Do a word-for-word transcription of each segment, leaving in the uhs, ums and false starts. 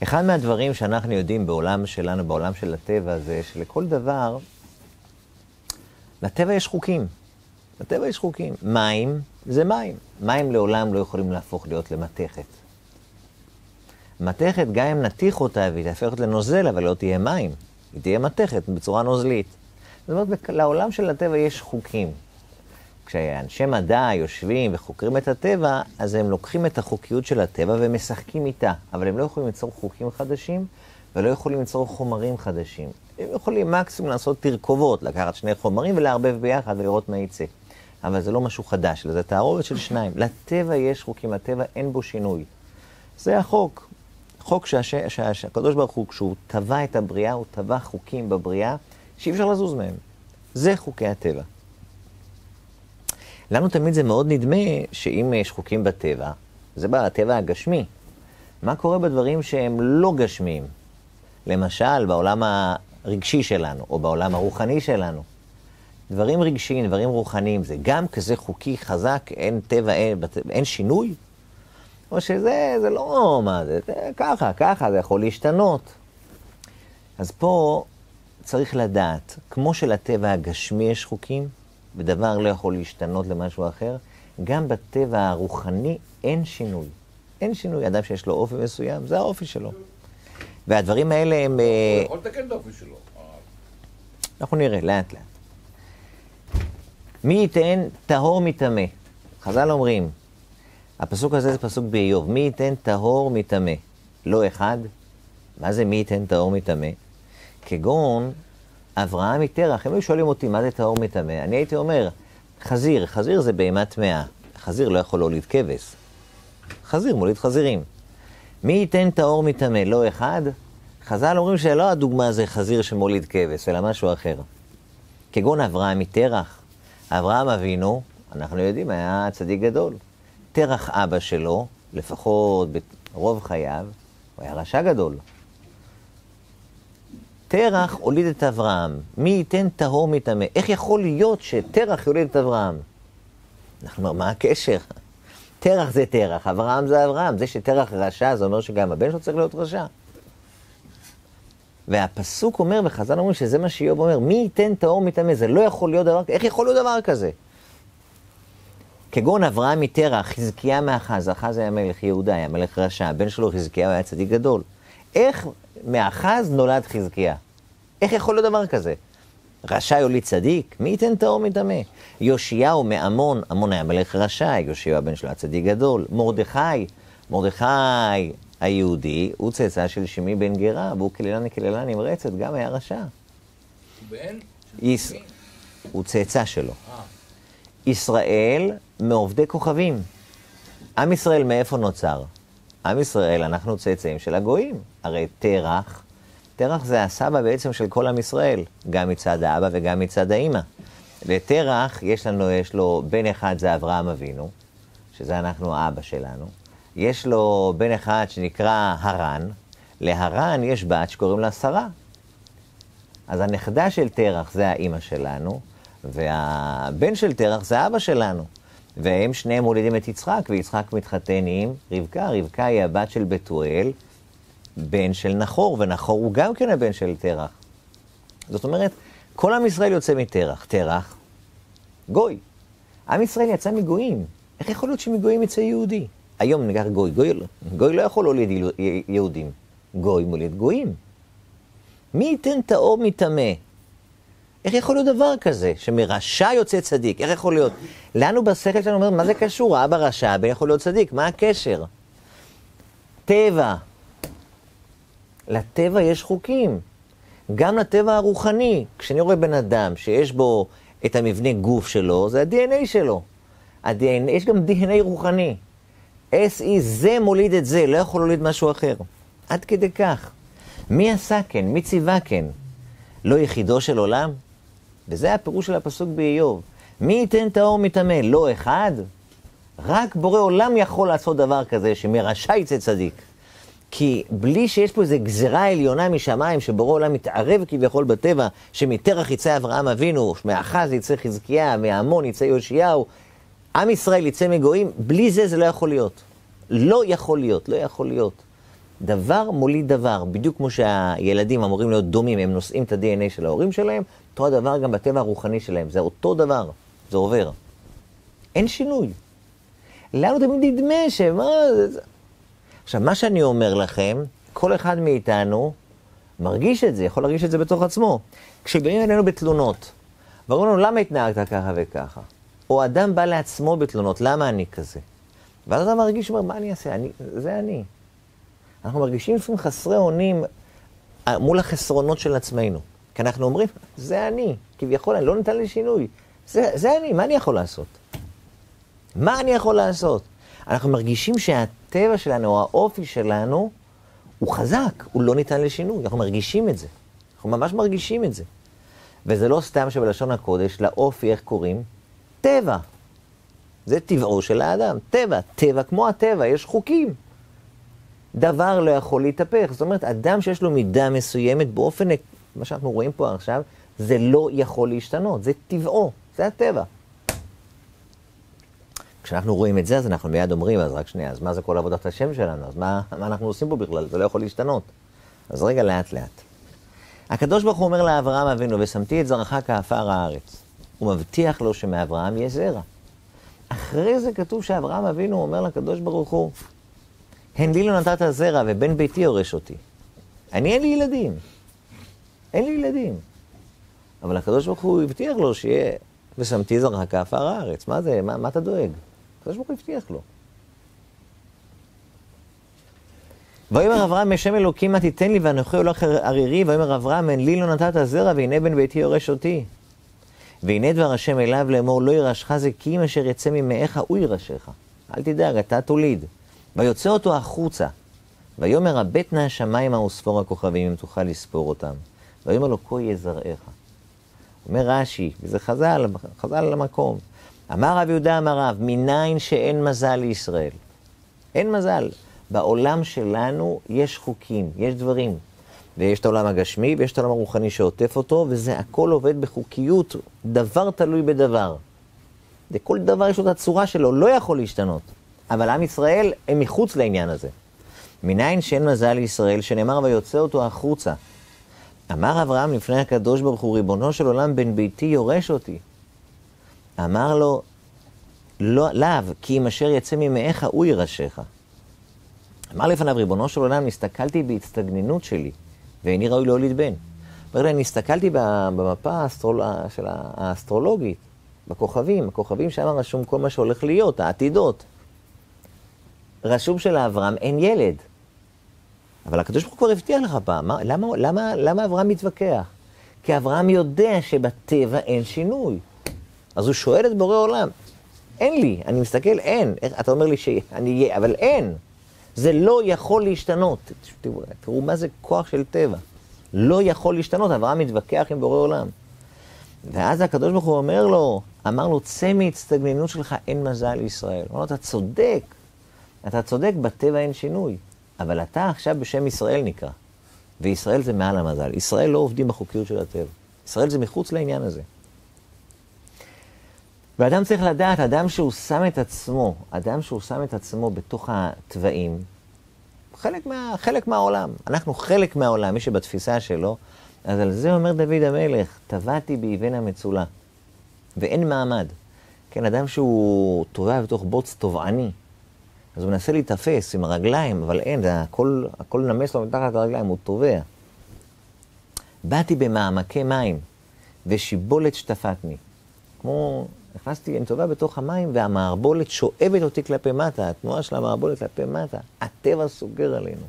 אחד מהדברים שאנחנו יודעים בעולם שלנו, בעולם של הטבע, זה שלכל דבר, לטבע יש חוקים. לטבע יש חוקים. מים זה מים. מים לעולם לא יכולים להפוך להיות למתכת. מתכת, גם אם נתיך אותה והיא תהפכת לנוזל, אבל לא תהיה מים. היא תהיה מתכת בצורה נוזלית. זאת אומרת, לעולם של הטבע יש חוקים. כשאנשי מדע יושבים וחוקרים את הטבע, אז הם לוקחים את החוקיות של הטבע ומשחקים איתה. אבל הם לא יכולים ליצור חוקים חדשים, ולא יכולים ליצור חומרים חדשים. הם יכולים מקסימום לעשות תרכובות, לקחת שני חומרים ולערבב ביחד ולראות מה יצא. אבל זה לא משהו חדש, זה תערובת של שניים. לטבע יש חוקים, הטבע אין בו שינוי. זה החוק. חוק שהקדוש ברוך הוא, כשהוא טבע את הבריאה, הוא טבע חוקים בבריאה, שאי אפשר לזוז מהם. זה חוקי הטבע. לנו תמיד זה מאוד נדמה שאם יש חוקים בטבע, זה בטבע הגשמי. מה קורה בדברים שהם לא גשמיים? למשל, בעולם הרגשי שלנו, או בעולם הרוחני שלנו. דברים רגשיים, דברים רוחניים, זה גם כזה חוקי חזק, אין טבע, אין, אין שינוי? או שזה, זה לא, מה זה, זה ככה, ככה, זה יכול להשתנות. אז פה צריך לדעת, כמו שלטבע הגשמי יש חוקים, ודבר לא יכול להשתנות למשהו אחר, גם בטבע הרוחני אין שינוי. אין שינוי. אדם שיש לו אופי מסוים, זה האופי שלו. והדברים האלה הם... הוא יכול לתקן את האופי שלו. אנחנו נראה, לאט לאט. מי ייתן טהור מטמא? חז"ל אומרים, הפסוק הזה זה פסוק באיוב, מי ייתן טהור מטמא? לא אחד. מה זה מי ייתן טהור מטמא? כגון אברהם מתרח. הם היו שואלים אותי, מה זה טהור מטמא? אני הייתי אומר, חזיר, חזיר זה בהמה טמאה. חזיר לא יכול להוליד כבש. חזיר מוליד חזירים. מי ייתן טהור מטמא? לא אחד. חז"ל אומרים שלא הדוגמה זה חזיר שמוליד כבש, אלא משהו אחר. כגון אברהם מתרח. אברהם אבינו, אנחנו יודעים, היה צדיק גדול. תרח אבא שלו, לפחות ברוב חייו, הוא היה רשע גדול. תרח הוליד את אברהם. מי ייתן טהור מטמא? איך יכול להיות שתרח יוליד את אברהם? אנחנו אומרים, מה הקשר? תרח זה תרח, אברהם זה אברהם. זה שתרח רשע, זה אומר שגם הבן שלו צריך להיות רשע. והפסוק אומר, וחז"ל אומרים שזה מה שאיוב אומר, מי ייתן טהור מטמא? זה לא יכול להיות דבר, איך יכול להיות דבר כזה? כגון אברהם מתרח, חזקיה מאחז, אחז היה מלך יהודה, היה מלך רשע, הבן שלו חזקיה היה צדיק גדול. איך מאחז נולד חזקיה? איך יכול להיות דבר כזה? רשע יוליד צדיק? מי ייתן טהור מטמא? יאשיהו מעמון, עמון היה מלך רשע, יאשיהו הבן שלו היה צדיק גדול. מרדכי, מרדכי היהודי, הוא צאצא של שמעי בן גרה, והוא קללה קללה נמרצת, גם היה רשע. הוא בן? יש... הוא צאצא שלו. ישראל מעובדי כוכבים. עם ישראל מאיפה נוצר? עם ישראל, אנחנו צאצאים של הגויים. הרי תרח, תרח זה הסבא בעצם של כל עם ישראל, גם מצד האבא וגם מצד האמא. לתרח יש לנו, יש לו בן אחד זה אברהם אבינו, שזה אנחנו האבא שלנו. יש לו בן אחד שנקרא הרן, להרן יש בת שקוראים לה שרה. אז הנכדה של תרח זה האמא שלנו, והבן של תרח זה אבא שלנו. והם שניהם מולידים את יצחק, ויצחק מתחתן עם רבקה. רבקה היא הבת של בתואל, בן של נחור, ונחור הוא גם כן הבן של תרח. זאת אומרת, כל עם ישראל יוצא מתרח. תרח, גוי. עם ישראל יצא מגויים. איך יכול להיות שמגויים יצא יהודי? היום נגר גוי. גוי, גוי לא יכול להוליד יהודים. גוי מוליד גויים. מי ייתן טהור מטמא? איך יכול להיות דבר כזה, שמרשע יוצא צדיק? איך יכול להיות? לנו בשכל שלנו אומר, מה זה קשור? האבא רשע, הבן יכול להיות צדיק, מה הקשר? טבע. לטבע יש חוקים. גם לטבע הרוחני. כשאני רואה בן אדם שיש בו את המבנה גוף שלו, זה ה-די אן איי שלו. ה-די אן איי, יש גם די אן איי רוחני. אס אי, זה מוליד את זה, לא יכול להוליד משהו אחר. עד כדי כך. מי עשה כן? מי ציווה כן? לא יחידו של עולם? וזה הפירוש של הפסוק באיוב. מי ייתן טהור מטמא? לא אחד? רק בורא עולם יכול לעשות דבר כזה, שמרשע יצא צדיק. כי בלי שיש פה איזו גזרה עליונה משמיים, שבורא עולם מתערב כביכול בטבע, שמתרח יצא אברהם אבינו, מאחז יצא חזקיה, מעמון יצא יאשיהו, עם ישראל יצא מגויים, בלי זה זה לא יכול להיות. לא יכול להיות, לא יכול להיות. דבר מוליד דבר, בדיוק כמו שהילדים אמורים להיות דומים, הם נושאים את ה-די אן איי של ההורים שלהם, אותו הדבר גם בטבע הרוחני שלהם, זה אותו דבר, זה עובר. אין שינוי. לנו תמיד נדמה שמה... עכשיו, מה שאני אומר לכם, כל אחד מאיתנו מרגיש את זה, יכול להרגיש את זה בתוך עצמו. כשבאים אלינו בתלונות, ואומרים לנו, למה התנהגת ככה וככה? או אדם בא לעצמו בתלונות, למה אני כזה? ואז אתה מרגיש, אומר, מה אני אעשה? אני, זה אני. אנחנו מרגישים לפעמים חסרי אונים מול החסרונות של עצמנו. כי אנחנו אומרים, זה אני, כביכול, אני לא ניתן לי שינוי. זה, זה אני, מה אני יכול לעשות? מה אני יכול לעשות? אנחנו מרגישים שהטבע שלנו, או האופי שלנו, הוא חזק, הוא לא ניתן לשינוי. אנחנו מרגישים את זה. אנחנו ממש מרגישים את זה. וזה לא סתם שבלשון הקודש, לאופי, איך קוראים? טבע. זה טבעו של האדם, טבע. טבע כמו הטבע, יש חוקים. דבר לא יכול להתהפך. זאת אומרת, אדם שיש לו מידה מסוימת באופן, מה שאנחנו רואים פה עכשיו, זה לא יכול להשתנות. זה טבעו, זה הטבע. כשאנחנו רואים את זה, אז אנחנו מיד אומרים, אז רק שנייה, אז מה זה כל עבודת השם שלנו? אז מה, מה אנחנו עושים פה בכלל? זה לא יכול להשתנות. אז רגע, לאט לאט. הקדוש ברוך הוא אומר לאברהם אבינו, ושמתי את זרעך כעפר הארץ. הוא מבטיח לו שמאברהם יהיה זרע. אחרי זה כתוב שאברהם אבינו אומר לקדוש ברוך הוא, הן לי לא נתת זרע ובן ביתי יורש אותי. אני אין לי ילדים. אין לי ילדים. אבל הקדוש ברוך הוא הבטיח לו שיהיה, ושמתי זרעך כעפר הארץ. מה זה? מה, מה אתה דואג? הקדוש ברוך הוא הבטיח לו. ויאמר אברהם, השם אלוקים מה תיתן לי ואנוכי הולך ערירי, ויאמר אברהם, הן לי לא נתת זרע והנה בן ביתי יורש אותי. והנה דבר השם אליו לאמור, לא ירשך זה כי אם אשר יצא ממאיך הוא ירשך. אל תדאג, אתה תוליד. ויוצא אותו החוצה. ויאמר הבט נא השמיימה וספור הכוכבים אם תוכל לספור אותם. ויאמר לו כה יהיה זרעך. אומר רש"י, וזה חז"ל, חז"ל על המקום. אמר רב יהודה אמר רב, מניין שאין מזל לישראל. אין מזל. בעולם שלנו יש חוקים, יש דברים. ויש את העולם הגשמי, ויש את העולם הרוחני שעוטף אותו, וזה הכל עובד בחוקיות, דבר תלוי בדבר. וכל דבר יש לו את הצורה שלו, לא יכול להשתנות. אבל עם ישראל הם מחוץ לעניין הזה. מניין שאין מזל לישראל, שנאמר ויוצא אותו החוצה. אמר אברהם לפני הקדוש ברוך הוא, ריבונו של עולם בן ביתי יורש אותי. אמר לו, לא, לאו, כי אם אשר יצא ממאיך הוא ירשך. אמר לפניו, ריבונו של עולם, הסתכלתי בהצטגננות שלי, ואיני ראוי להוליד בן. אומר לי, אני הסתכלתי במפה האסטרול... של האסטרולוגית, בכוכבים, הכוכבים שם רשום כל מה שהולך להיות, העתידות. רשום שלאברהם אין ילד. אבל הקדוש ברוך הוא כבר הבטיח לך פעם, מה, למה, למה, למה אברהם מתווכח? כי אברהם יודע שבטבע אין שינוי. אז הוא שואל את בורא עולם, אין לי, אני מסתכל, אין. איך, אתה אומר לי שאני אהיה, אבל אין. זה לא יכול להשתנות. תראו, תראו מה זה כוח של טבע. לא יכול להשתנות, אברהם מתווכח עם בורא עולם. ואז הקדוש ברוך הוא אומר לו, אמר לו, צא מהצטגננות שלך, אין מזל לישראל. הוא אומר לו, אתה צודק. אתה צודק, בטבע אין שינוי. אבל אתה עכשיו בשם ישראל נקרא. וישראל זה מעל המזל. ישראל לא עובדים בחוקיות של הטבע. ישראל זה מחוץ לעניין הזה. ואדם צריך לדעת, אדם שהוא שם את עצמו, אדם שהוא שם את עצמו בתוך הטבעים, חלק, מה, חלק מהעולם. אנחנו חלק מהעולם, מי שבתפיסה שלו, אז על זה אומר דוד המלך, טבעתי באבן המצולה, ואין מעמד. כן, אדם שהוא טובע בתוך בוץ טובעני, אז הוא מנסה להתאפס עם הרגליים, אבל אין, זה הכל, הכל נמס לו מתחת הרגליים, הוא טובע. באתי במעמקי מים, ושיבולת שטפתני. כמו, נכנסתי, אני טובע בתוך המים, והמערבולת שואבת אותי כלפי מטה, התנועה של המערבולת כלפי מטה, הטבע סוגר עלינו.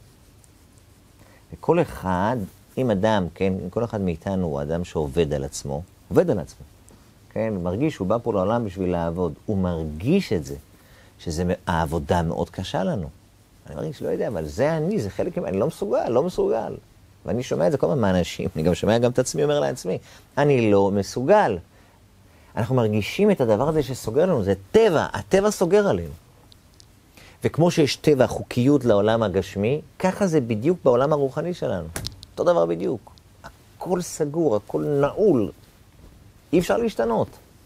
וכל אחד, אם אדם, כן, כל אחד מאיתנו הוא אדם שעובד על עצמו, עובד על עצמו, כן, מרגיש, הוא בא פה לעולם בשביל לעבוד, הוא מרגיש את זה. שזה העבודה מאוד קשה לנו. אני מרגיש, לא יודע, אבל זה אני, זה חלק, אני לא מסוגל, לא מסוגל. ואני שומע את זה כל הזמן מהאנשים, אני גם שומע גם את עצמי, אומר לעצמי, אני לא מסוגל. אנחנו מרגישים את הדבר הזה שסוגר לנו, זה טבע, הטבע סוגר עלינו. וכמו שיש טבע, חוקיות לעולם הגשמי, ככה זה בדיוק בעולם הרוחני שלנו. אותו דבר בדיוק. הכל סגור, הכל נעול. אי אפשר להשתנות.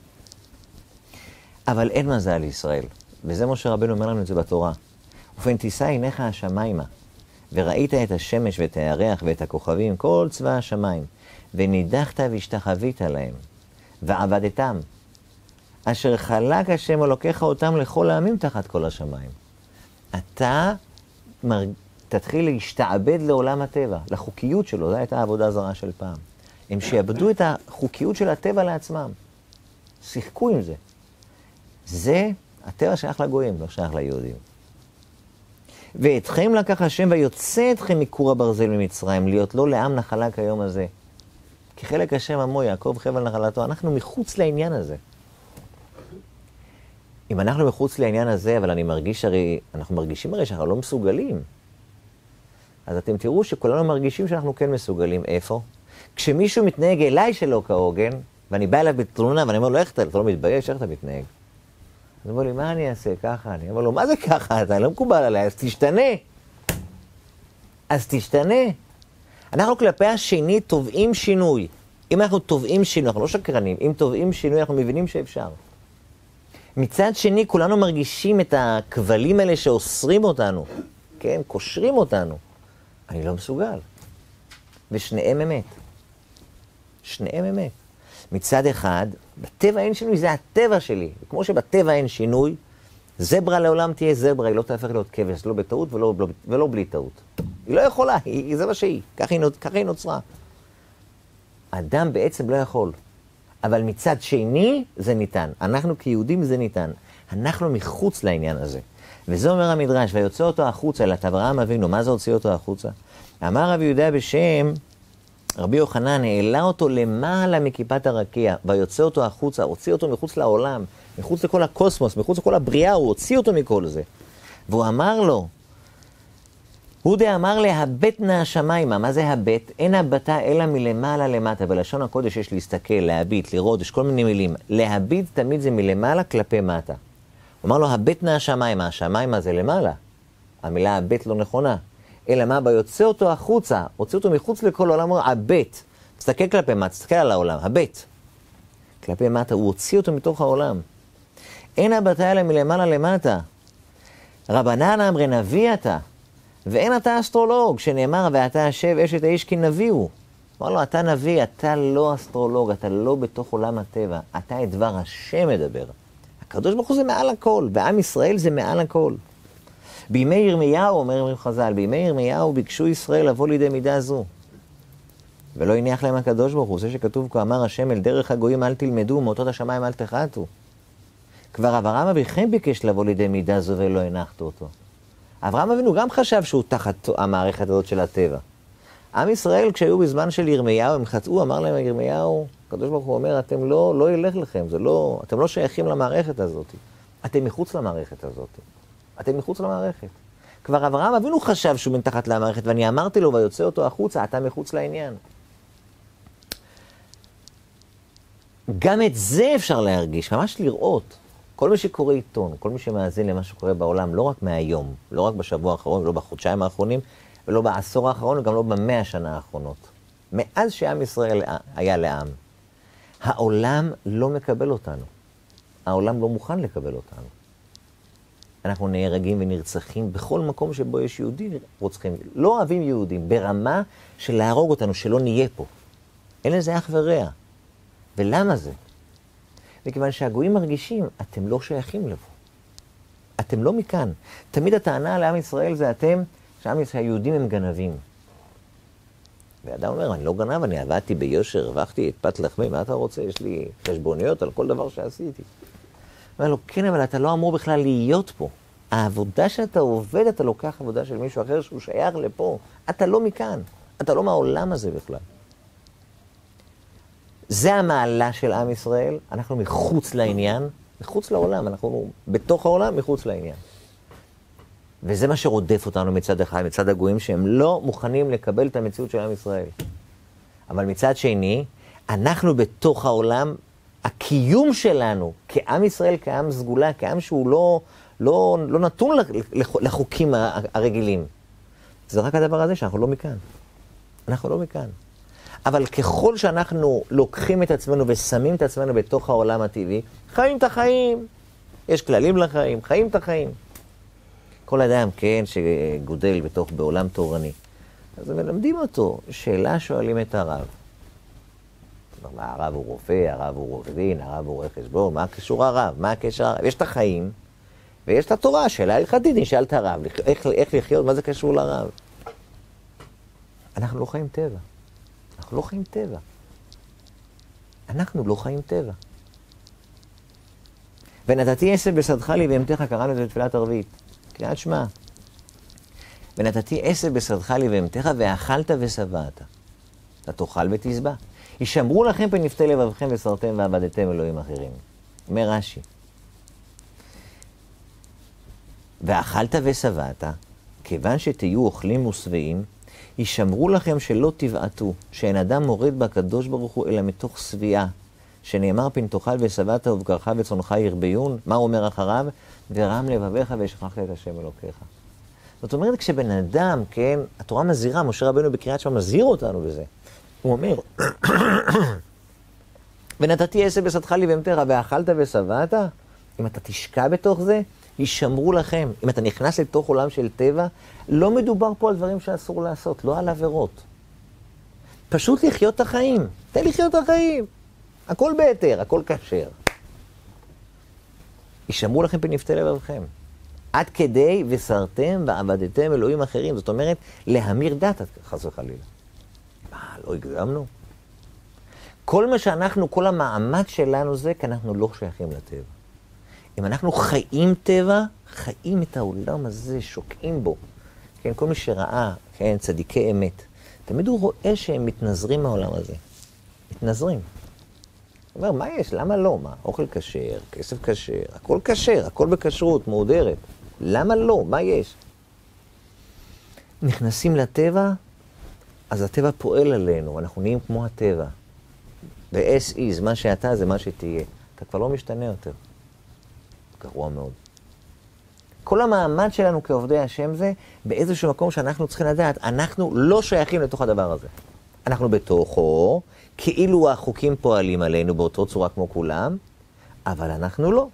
אבל אין מזל לישראל. וזה משה רבנו אומר לנו את זה בתורה. ופן תישא עיניך השמיימה, וראית את השמש ואת הירח ואת הכוכבים, כל צבא השמיים, ונידחת והשתחווית להם, ועבדתם, אשר חלק השם אלוקיך אותם לכל העמים תחת כל השמיים. אתה מר... תתחיל להשתעבד לעולם הטבע, לחוקיות שלו, זו הייתה העבודה זרה של פעם. הם שיעבדו את החוקיות של הטבע לעצמם. שיחקו עם זה. זה, הטבע שייך לגויים, לא שייך ליהודים. ואתכם לקח השם ויוצא אתכם מכור הברזל ממצרים, להיות לא לעם נחלה כיום הזה. כי חלק השם עמו יעקב חבל נחלתו, אנחנו מחוץ לעניין הזה. אם אנחנו מחוץ לעניין הזה, אבל אני מרגיש הרי, אנחנו מרגישים הרי שאנחנו לא מסוגלים. אז אתם תראו שכולנו מרגישים שאנחנו כן מסוגלים. איפה? כשמישהו מתנהג אליי שלא כהוגן, ואני בא אליו בתלונה, ואני אומר לו, איך אתה, אתה לא מתבייש, איך אתה מתנהג? הוא אומר לי, מה אני אעשה? ככה. אני אומר לו, מה זה ככה? אתה לא מקובל עליי, אז תשתנה. אז תשתנה. אנחנו כלפי השני תובעים שינוי. אם אנחנו תובעים שינוי, אנחנו לא שקרנים, אם תובעים שינוי, אנחנו מבינים שאפשר. מצד שני, כולנו מרגישים את הכבלים האלה שאוסרים אותנו, כן? קושרים אותנו. אני לא מסוגל. ושניהם אמת. שניהם אמת. מצד אחד, בטבע אין שינוי, זה הטבע שלי. כמו שבטבע אין שינוי, זברה לעולם תהיה זברה, היא לא תהפך להיות כבש, לא בטעות ולא, ולא, ולא בלי טעות. היא לא יכולה, היא, זה מה שהיא, ככה היא, ככה היא נוצרה. אדם בעצם לא יכול. אבל מצד שני, זה ניתן. אנחנו כיהודים זה ניתן. אנחנו מחוץ לעניין הזה. וזה אומר המדרש, ויוצא אותו החוצה, אלא אברהם אבינו, מה זה הוציא אותו החוצה? אמר רבי יהודה בשם, רבי יוחנן העלה אותו למעלה מכיפת הרקיע, ויוצא אותו החוצה, הוציא אותו מחוץ לעולם, מחוץ לכל הקוסמוס, מחוץ לכל הבריאה, הוא הוציא אותו מכל זה. והוא אמר לו, הוא דה אמר להבט נא השמיימה, מה זה הבט? אין הבטה אלא מלמעלה למטה, בלשון הקודש יש להסתכל, להביט, לראות, יש כל מיני מילים. להביט תמיד זה מלמעלה כלפי מטה. הוא אמר לו, הבט נא השמיימה, השמיימה זה למעלה. המילה הבט לא נכונה. אלא מה? ביוצא אותו החוצה, הוציא אותו מחוץ לכל העולם, הוא אומר, הבט. תסתכל כלפי מטה, תסתכל על העולם, הבט. כלפי מטה, הוא הוציא אותו מתוך העולם. אין הבטה אלא מלמעלה למטה. רבנן אמרי נביא אתה. ואין אתה אסטרולוג, שנאמר, ואתה השב אשת האיש כי נביא הוא. אמר לו, אתה נביא, אתה לא אסטרולוג, אתה לא בתוך עולם הטבע, אתה את דבר השם מדבר. הקדוש ברוך הוא זה מעל הכל, ועם ישראל זה מעל הכל. בימי ירמיהו, אומר חז"ל, בימי ירמיהו ביקשו ישראל לבוא לידי מידה זו. ולא הניח להם הקדוש ברוך הוא, זה שכתוב כה אמר השם אל דרך הגויים אל תלמדו, מאותות השמיים אל תחתו. כבר אברהם אביכם ביקש לבוא לידי מידה זו ולא הנחתו אותו. אברהם אבינו גם חשב שהוא תחת המערכת הזאת של הטבע. עם ישראל, כשהיו בזמן של ירמיהו, הם חטאו, אמר להם ירמיהו, הקדוש ברוך הוא אומר, אתם לא, לא ילך לכם, זה לא, אתם לא שייכים למערכת הזאת. אתם מחוץ למערכת הזאת. אתם מחוץ למערכת. כבר אברהם אבינו חשב שהוא מתחת למערכת, ואני אמרתי לו, ויוצא אותו החוצה, אתה מחוץ לעניין. גם את זה אפשר להרגיש, ממש לראות. כל מי שקורא עיתון, כל מי שמאזין למה שקורה בעולם, לא רק מהיום, לא רק בשבוע האחרון, לא בחודשיים האחרונים, ולא בעשור האחרון, וגם לא במאה השנה האחרונות. מאז שעם ישראל היה לעם, העולם לא מקבל אותנו. העולם לא מוכן לקבל אותנו. אנחנו נהרגים ונרצחים בכל מקום שבו יש יהודים רוצחים. לא אוהבים יהודים, ברמה של להרוג אותנו, שלא נהיה פה. אין לזה אח ורע. ולמה זה? מכיוון שהגויים מרגישים, אתם לא שייכים לבוא. אתם לא מכאן. תמיד הטענה לעם ישראל זה אתם, שעם ישראל, היהודים הם גנבים. ואדם אומר, אני לא גנב, אני עבדתי ביושר, הרווחתי את פת לחמי, מה אתה רוצה? יש לי חשבוניות על כל דבר שעשיתי. אומר לו, כן, אבל אתה לא אמור בכלל להיות פה. העבודה שאתה עובד, אתה לוקח עבודה של מישהו אחר שהוא שייך לפה. אתה לא מכאן. אתה לא מהעולם הזה בכלל. זה המעלה של עם ישראל. אנחנו מחוץ לעניין, מחוץ לעולם. אנחנו בתוך העולם, מחוץ לעניין. וזה מה שרודף אותנו מצד אחד, מצד הגויים, שהם לא מוכנים לקבל את המציאות של עם ישראל. אבל מצד שני, אנחנו בתוך העולם, הקיום שלנו כעם ישראל, כעם סגולה, כעם שהוא לא, לא, לא נתון לחוקים הרגילים. זה רק הדבר הזה שאנחנו לא מכאן. אנחנו לא מכאן. אבל ככל שאנחנו לוקחים את עצמנו ושמים את עצמנו בתוך העולם הטבעי, חיים את החיים. יש כללים לחיים, חיים את החיים. כל אדם, כן, שגודל בתוך, בעולם תורני. אז מלמדים אותו, שאלה שואלים את הרב. הרב הוא רופא, הרב הוא עורך דין, הרב הוא רואה חשבון, מה קשור הרב? מה הקשר הרב? יש את החיים, ויש את התורה, שאלה הלכתית, נשאל את הרב, איך, איך לחיות, מה זה קשור לרב? אנחנו לא חיים טבע. אנחנו לא חיים טבע. אנחנו לא חיים טבע. ונתתי עשב בשדך לי ואמתך, קראנו את זה בתפילת ערבית. קריאת שמע. ונתתי עשב בשדך לי ואמתך, ואכלת ושבעת. אתה תאכל ותשבע. ישמרו לכם פן יפתה לבבכם וסרתם ועבדתם אלוהים אחרים. אומר רש"י. ואכלת ושבעת, כיוון שתהיו אוכלים ושבעים, ישמרו לכם שלא תבעטו, שאין אדם מורד בקדוש ברוך הוא, אלא מתוך שביעה, שנאמר פן תאכל ושבעת ובקרך וצונך ירביון, מה הוא אומר אחריו? ורם לבביך ושכחת את השם אלוקיך. זאת אומרת, כשבן אדם, כן, התורה מזהירה, משה רבנו בקריאת שמע מזהיר אותנו בזה. הוא אומר, ונתתי עשב בשדך לי ואמתך, ואכלת ושבעת, אם אתה תשקע בתוך זה, ישמרו לכם. אם אתה נכנס לתוך עולם של טבע, לא מדובר פה על דברים שאסור לעשות, לא על עבירות. פשוט לחיות את החיים. תן לחיות את החיים. הכל בהיתר, הכל כשר. ישמרו לכם פן יפתה לבבכם. עד כדי וסרתם ועבדתם אלוהים אחרים. זאת אומרת, להמיר דת, חס וחלילה. מה, לא הגזמנו? כל מה שאנחנו, כל המעמד שלנו זה, כי אנחנו לא שייכים לטבע. אם אנחנו חיים טבע, חיים את העולם הזה, שוקעים בו. כן, כל מי שראה, כן, צדיקי אמת, תמיד הוא רואה שהם מתנזרים מהעולם הזה. מתנזרים. הוא אומר, מה יש? למה לא? מה? אוכל כשר, כסף כשר, הכל כשר, הכל בכשרות, מהודרת. למה לא? מה יש? נכנסים לטבע, אז הטבע פועל עלינו, אנחנו נהיים כמו הטבע. ו-as is, מה שאתה זה מה שתהיה. אתה כבר לא משתנה יותר. גרוע מאוד. כל המעמד שלנו כעובדי השם זה, באיזשהו מקום שאנחנו צריכים לדעת, אנחנו לא שייכים לתוך הדבר הזה. אנחנו בתוכו, כאילו החוקים פועלים עלינו באותו צורה כמו כולם, אבל אנחנו לא.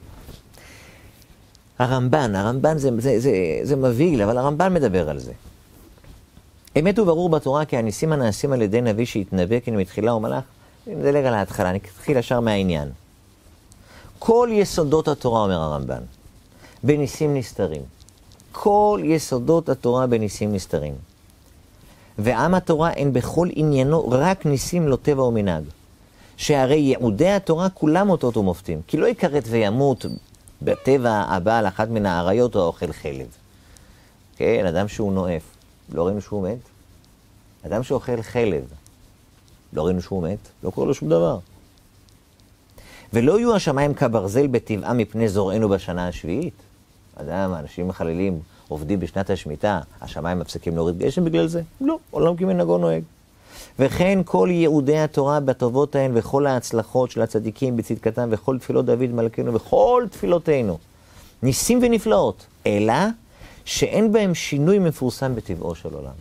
הרמב"ן, הרמב"ן זה, זה, זה, זה מבהיל, אבל הרמב"ן מדבר על זה. אמת וברור בתורה כי הניסים הנעשים על ידי נביא שהתנבא כי מתחילה ומלאך, אני מדלג על ההתחלה, אני אתחיל ישר מהעניין. כל יסודות התורה, אומר הרמב"ן, בניסים נסתרים. כל יסודות התורה בניסים נסתרים. ועם התורה אין בכל עניינו רק ניסים לא טבע ומנהג. שהרי יעודי התורה כולם אותות ומופתים. כי לא יקראת וימות בטבע הבא על אחת מן האריות או אוכל חלב. כן, אדם שהוא נואף, לא ראינו שהוא מת. אדם שאוכל חלב, לא ראינו שהוא מת, לא קורה לו שום דבר. ולא יהיו השמיים כברזל בטבעה מפני זורענו בשנה השביעית. אדם, אנשים מחללים, עובדים בשנת השמיטה, השמיים מפסיקים להוריד גשם בגלל זה? לא, עולם כמנהגו נוהג. וכן כל ייעודי התורה בטובות ההן וכל ההצלחות של הצדיקים בצדקתם וכל תפילות דוד מלכנו וכל תפילותינו, ניסים ונפלאות, אלא שאין בהם שינוי מפורסם בטבעו של עולם.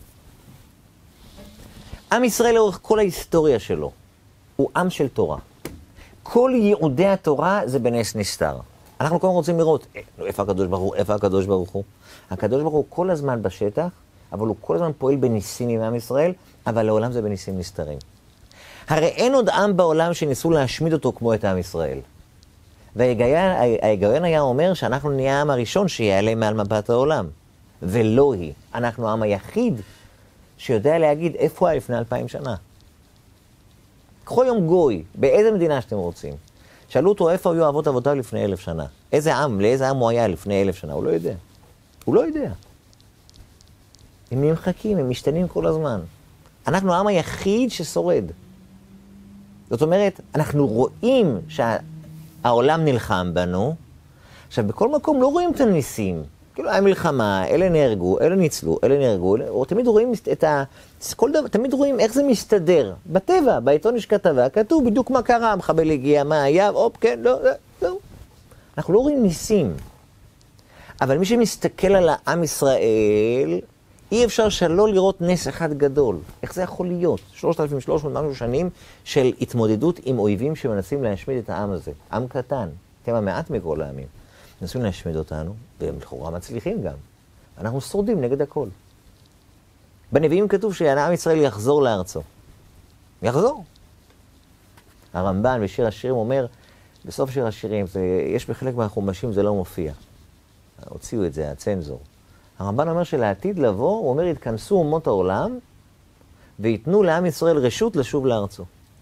עם ישראל לאורך כל ההיסטוריה שלו הוא עם של תורה. כל ייעודי התורה זה בנס נסתר. אנחנו כל הזמן רוצים לראות, איפה הקדוש ברוך הוא, איפה הקדוש ברוך הוא. הקדוש ברוך הוא כל הזמן בשטח, אבל הוא כל הזמן פועל בניסים עם עם ישראל, אבל לעולם זה בניסים נסתרים. הרי אין עוד עם בעולם שניסו להשמיד אותו כמו את עם ישראל. וההיגיון היה אומר שאנחנו נהיה העם הראשון שיעלה מעל מפת העולם. ולא היא. אנחנו העם היחיד שיודע להגיד איפה היה לפני אלפיים שנה. קחו יום גוי, באיזה מדינה שאתם רוצים. שאלו אותו איפה היו אבות אבותיו לפני אלף שנה. איזה עם, לאיזה עם הוא היה לפני אלף שנה, הוא לא יודע. הוא לא יודע. הם נמחקים, הם משתנים כל הזמן. אנחנו העם היחיד ששורד. זאת אומרת, אנחנו רואים שהעולם נלחם בנו, עכשיו בכל מקום לא רואים את הניסים. כאילו היה מלחמה, אלה נהרגו, אלה ניצלו, אלה נהרגו, אלה... או תמיד רואים את ה... כל דבר, תמיד רואים איך זה מסתדר. בטבע, בעיתון יש כתבה, כתוב בדיוק מה קרה, המחבל הגיע, מה היה, אופ, כן, לא, לא, לא. אנחנו לא רואים ניסים. אבל מי שמסתכל על העם ישראל, אי אפשר שלא לראות נס אחד גדול. איך זה יכול להיות? שלושת אלפים ושלוש מאות משהו שנים של התמודדות עם אויבים שמנסים להשמיד את העם הזה. עם קטן, אתם המעט מכל העמים. מנסים להשמיד אותנו, והם לכאורה מצליחים גם. אנחנו שורדים נגד הכל. בנביאים כתוב שעם ישראל יחזור לארצו. יחזור. הרמב"ן בשיר השירים אומר, בסוף שיר השירים, זה, יש בחלק מהחומשים, זה לא מופיע. הוציאו את זה, הצנזור. הרמב"ן אומר שלעתיד לבוא, הוא אומר, יתכנסו אומות העולם, ויתנו לעם ישראל רשות לשוב לארצו.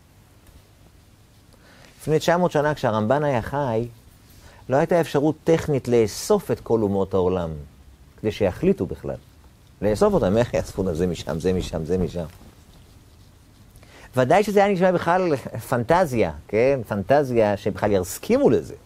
לפני תשע מאות שנה, כשהרמב"ן היה חי, לא הייתה אפשרות טכנית לאסוף את כל אומות העולם, כדי שיחליטו בכלל. לאסוף אותם, איך יאספו זה משם, זה משם, זה משם. ודאי שזה היה נשמע בכלל פנטזיה, כן? פנטזיה שבכלל יסכימו לזה.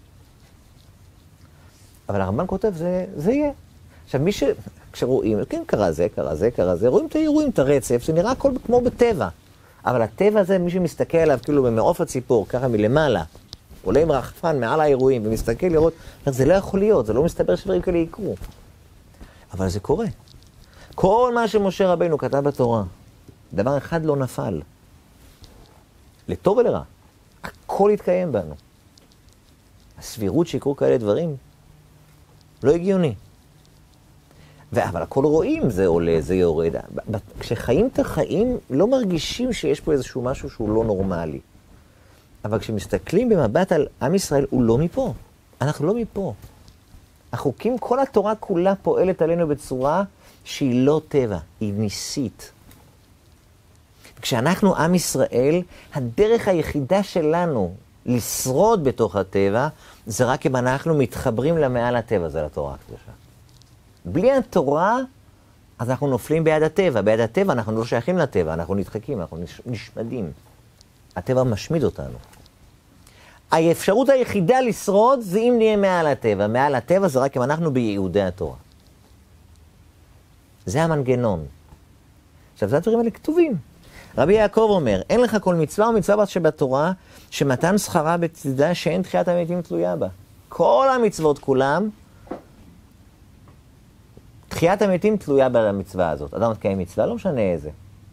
אבל הרמב"ן כותב, זה, זה יהיה. עכשיו, מי ש... כשרואים, כן, קרה זה, קרה זה, קרה זה, רואים את האירועים, את הרצף, זה נראה הכל כמו בטבע. אבל הטבע הזה, מי שמסתכל עליו כאילו במעוף הציפור, ככה מלמעלה, עולה עם רחפן מעל האירועים, ומסתכל לראות, זה לא יכול להיות, זה לא מסתבר שדברים כאלה יקרו. אבל זה קורה. כל מה שמשה רבינו כתב בתורה, דבר אחד לא נפל. לטוב ולרע. הכל יתקיים בנו. הסבירות שיקרו כאלה דברים, לא הגיוני. ו- אבל הכל רואים, זה עולה, זה יורד. כשחיים את החיים, לא מרגישים שיש פה איזשהו משהו שהוא לא נורמלי. אבל כשמסתכלים במבט על עם ישראל, הוא לא מפה. אנחנו לא מפה. החוקים, כל התורה כולה פועלת עלינו בצורה שהיא לא טבע, היא ניסית. כשאנחנו עם ישראל, הדרך היחידה שלנו לשרוד בתוך הטבע, זה רק אם אנחנו מתחברים למעל הטבע, זה לתורה הקדושה. בלי התורה, אז אנחנו נופלים ביד הטבע. ביד הטבע אנחנו לא שייכים לטבע, אנחנו נדחקים, אנחנו נשמדים. הטבע משמיד אותנו. האפשרות היחידה לשרוד זה אם נהיה מעל הטבע. מעל הטבע זה רק אם אנחנו בייעודי התורה. זה המנגנון. עכשיו, זה הדברים האלה כתובים. רבי יעקב אומר, אין לך כל מצווה ומצווה שבתורה, שמתן שכרה בצדה שאין תחיית המתים תלויה בה. כל המצוות כולם, תחיית המתים תלויה במצווה הזאת. אדם מתקיים מצווה, לא משנה איזה.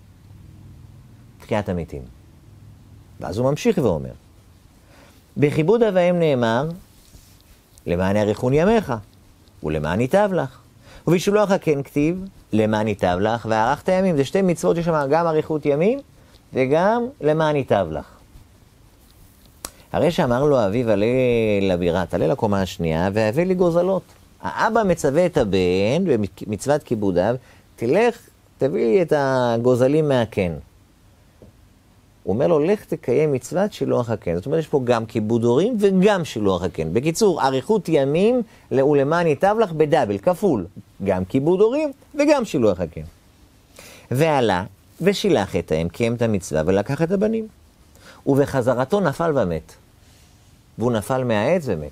תחיית המתים. ואז הוא ממשיך ואומר, בכיבוד אב ואם נאמר, למען יאריכון ימיך, ולמען ייטב לך. ובשלוח הכן כתיב, למען ייטב לך, והארכת ימים. זה שתי מצוות שיש שם גם אריכות ימים, וגם למען ייטב לך. הרי שאמר לו אביו, עלה לבירה, תעלה לקומה השנייה, והביא לי גוזלות. האבא מצווה את הבן, במצוות כיבוד אב, תלך, תביא לי את הגוזלים מהקן. הוא אומר לו, לך תקיים מצוות שילוח הקן. זאת אומרת, יש פה גם כיבוד הורים וגם שילוח הקן. בקיצור, אריכות ימים ולמען ייטב לך בדאבל, כפול. גם כיבוד הורים וגם שילוח הקן. ועלה ושילח את האם, קיים את המצווה ולקח את הבנים. ובחזרתו נפל ומת. והוא נפל מהעץ ומת.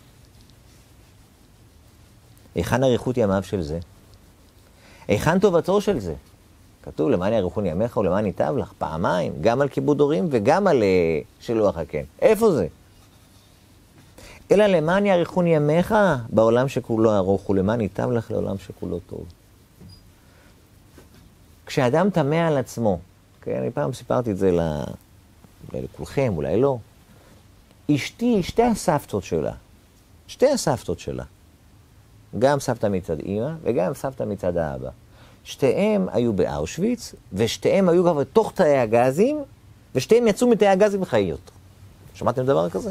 היכן אריכות ימיו של זה? היכן טובתו של זה? כתוב, למען יאריכון ימיך ולמען ייטב לך, פעמיים, גם על כיבוד הורים וגם על uh, שילוח הקן. איפה זה? אלא למען יאריכון ימיך בעולם שכולו ארוך, ולמען ייטב לך לעולם שכולו טוב. כשאדם תמה על עצמו, כן, אני פעם סיפרתי את זה ל... לכולכם, אולי לא. אשתי, שתי הסבתות שלה, שתי הסבתות שלה, גם סבתא מצד אמא וגם סבתא מצד האבא. שתיהם היו באושוויץ, ושתיהם היו כבר בתוך תאי הגזים, ושתיהם יצאו מתאי הגזים וחיות. שמעתם דבר כזה?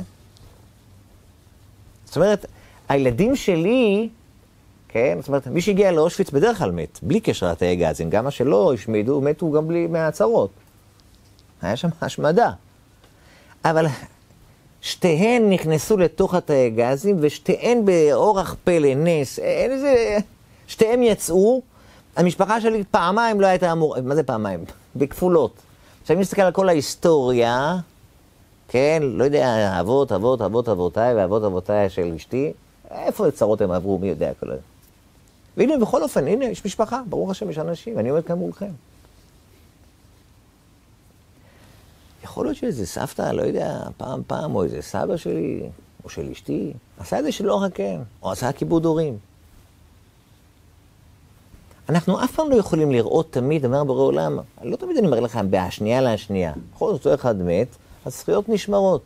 זאת אומרת, הילדים שלי, כן, זאת אומרת, מי שהגיע לאושוויץ בדרך כלל מת, בלי קשר לתאי גזים, גם מה שלא השמידו, מתו גם בלי מהצהרות. היה שם השמדה. אבל שתיהן נכנסו לתוך התאי גזים, ושתיהן באורח פלא, נס, אין איזה... שתיהם יצאו, המשפחה שלי פעמיים לא הייתה אמור... מה זה פעמיים? בכפולות. עכשיו, אני מסתכל על כל ההיסטוריה, כן, לא יודע, אבות, אבות, אבות, אבותיי, ואבות, אבותיי של אשתי, איפה הצרות הם עברו, מי יודע כל זה. והנה, בכל אופן, הנה, יש משפחה, ברוך השם, יש אנשים, אני עומד כאן מולכם. יכול להיות שאיזה סבתא, לא יודע, פעם פעם, או איזה סבא שלי, או של אשתי, עשה את זה שלא חכם, או עשה כיבוד הורים. אנחנו אף פעם לא יכולים לראות תמיד, אמר בורא עולם, לא תמיד אני אומר לכם, בהשנייה להשנייה. בכל זאת, אותו אחד מת, הזכויות נשמרות.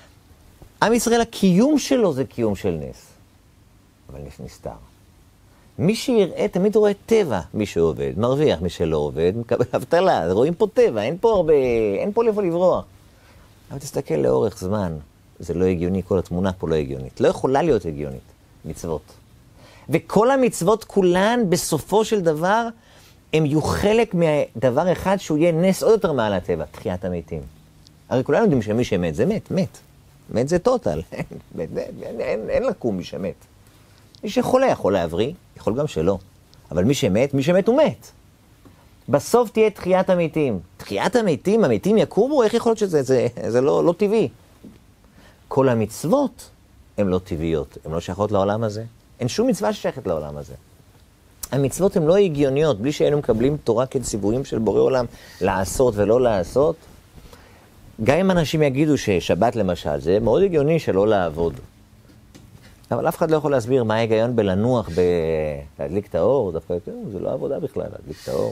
עם ישראל, הקיום שלו זה קיום של נס. אבל נס נסתר. מי שיראה, תמיד רואה טבע. מי שעובד, מרוויח, מי שלא עובד, מקבל אבטלה. רואים פה טבע, אין פה הרבה, אין פה לאיפה לברוח. אבל תסתכל לאורך זמן, זה לא הגיוני, כל התמונה פה לא הגיונית. לא יכולה להיות הגיונית, מצוות. וכל המצוות כולן, בסופו של דבר, הם יהיו חלק מדבר אחד שהוא יהיה נס עוד יותר מעל הטבע, תחיית המתים. הרי כולנו יודעים שמי שמת זה מת, מת. מת זה טוטל, אין, אין, אין, אין לקום מי שמת. מי שחולה יכול להבריא, יכול גם שלא. אבל מי שמת, מי שמת הוא מת. בסוף תהיה תחיית המתים. תחיית המתים, המתים יקומו, איך יכול להיות שזה זה, זה לא, לא טבעי? כל המצוות הן לא טבעיות, הן לא שייכות לעולם הזה. אין שום מצווה ששייכת לעולם הזה. המצוות הן לא הגיוניות, בלי שהיינו מקבלים תורה כציוויים של בורא עולם לעשות ולא לעשות. גם אם אנשים יגידו ששבת למשל, זה מאוד הגיוני שלא לעבוד. אבל אף אחד לא יכול להסביר מה ההיגיון בלנוח, בלהדליק את האור, דווקא זה לא עבודה בכלל, להדליק את האור.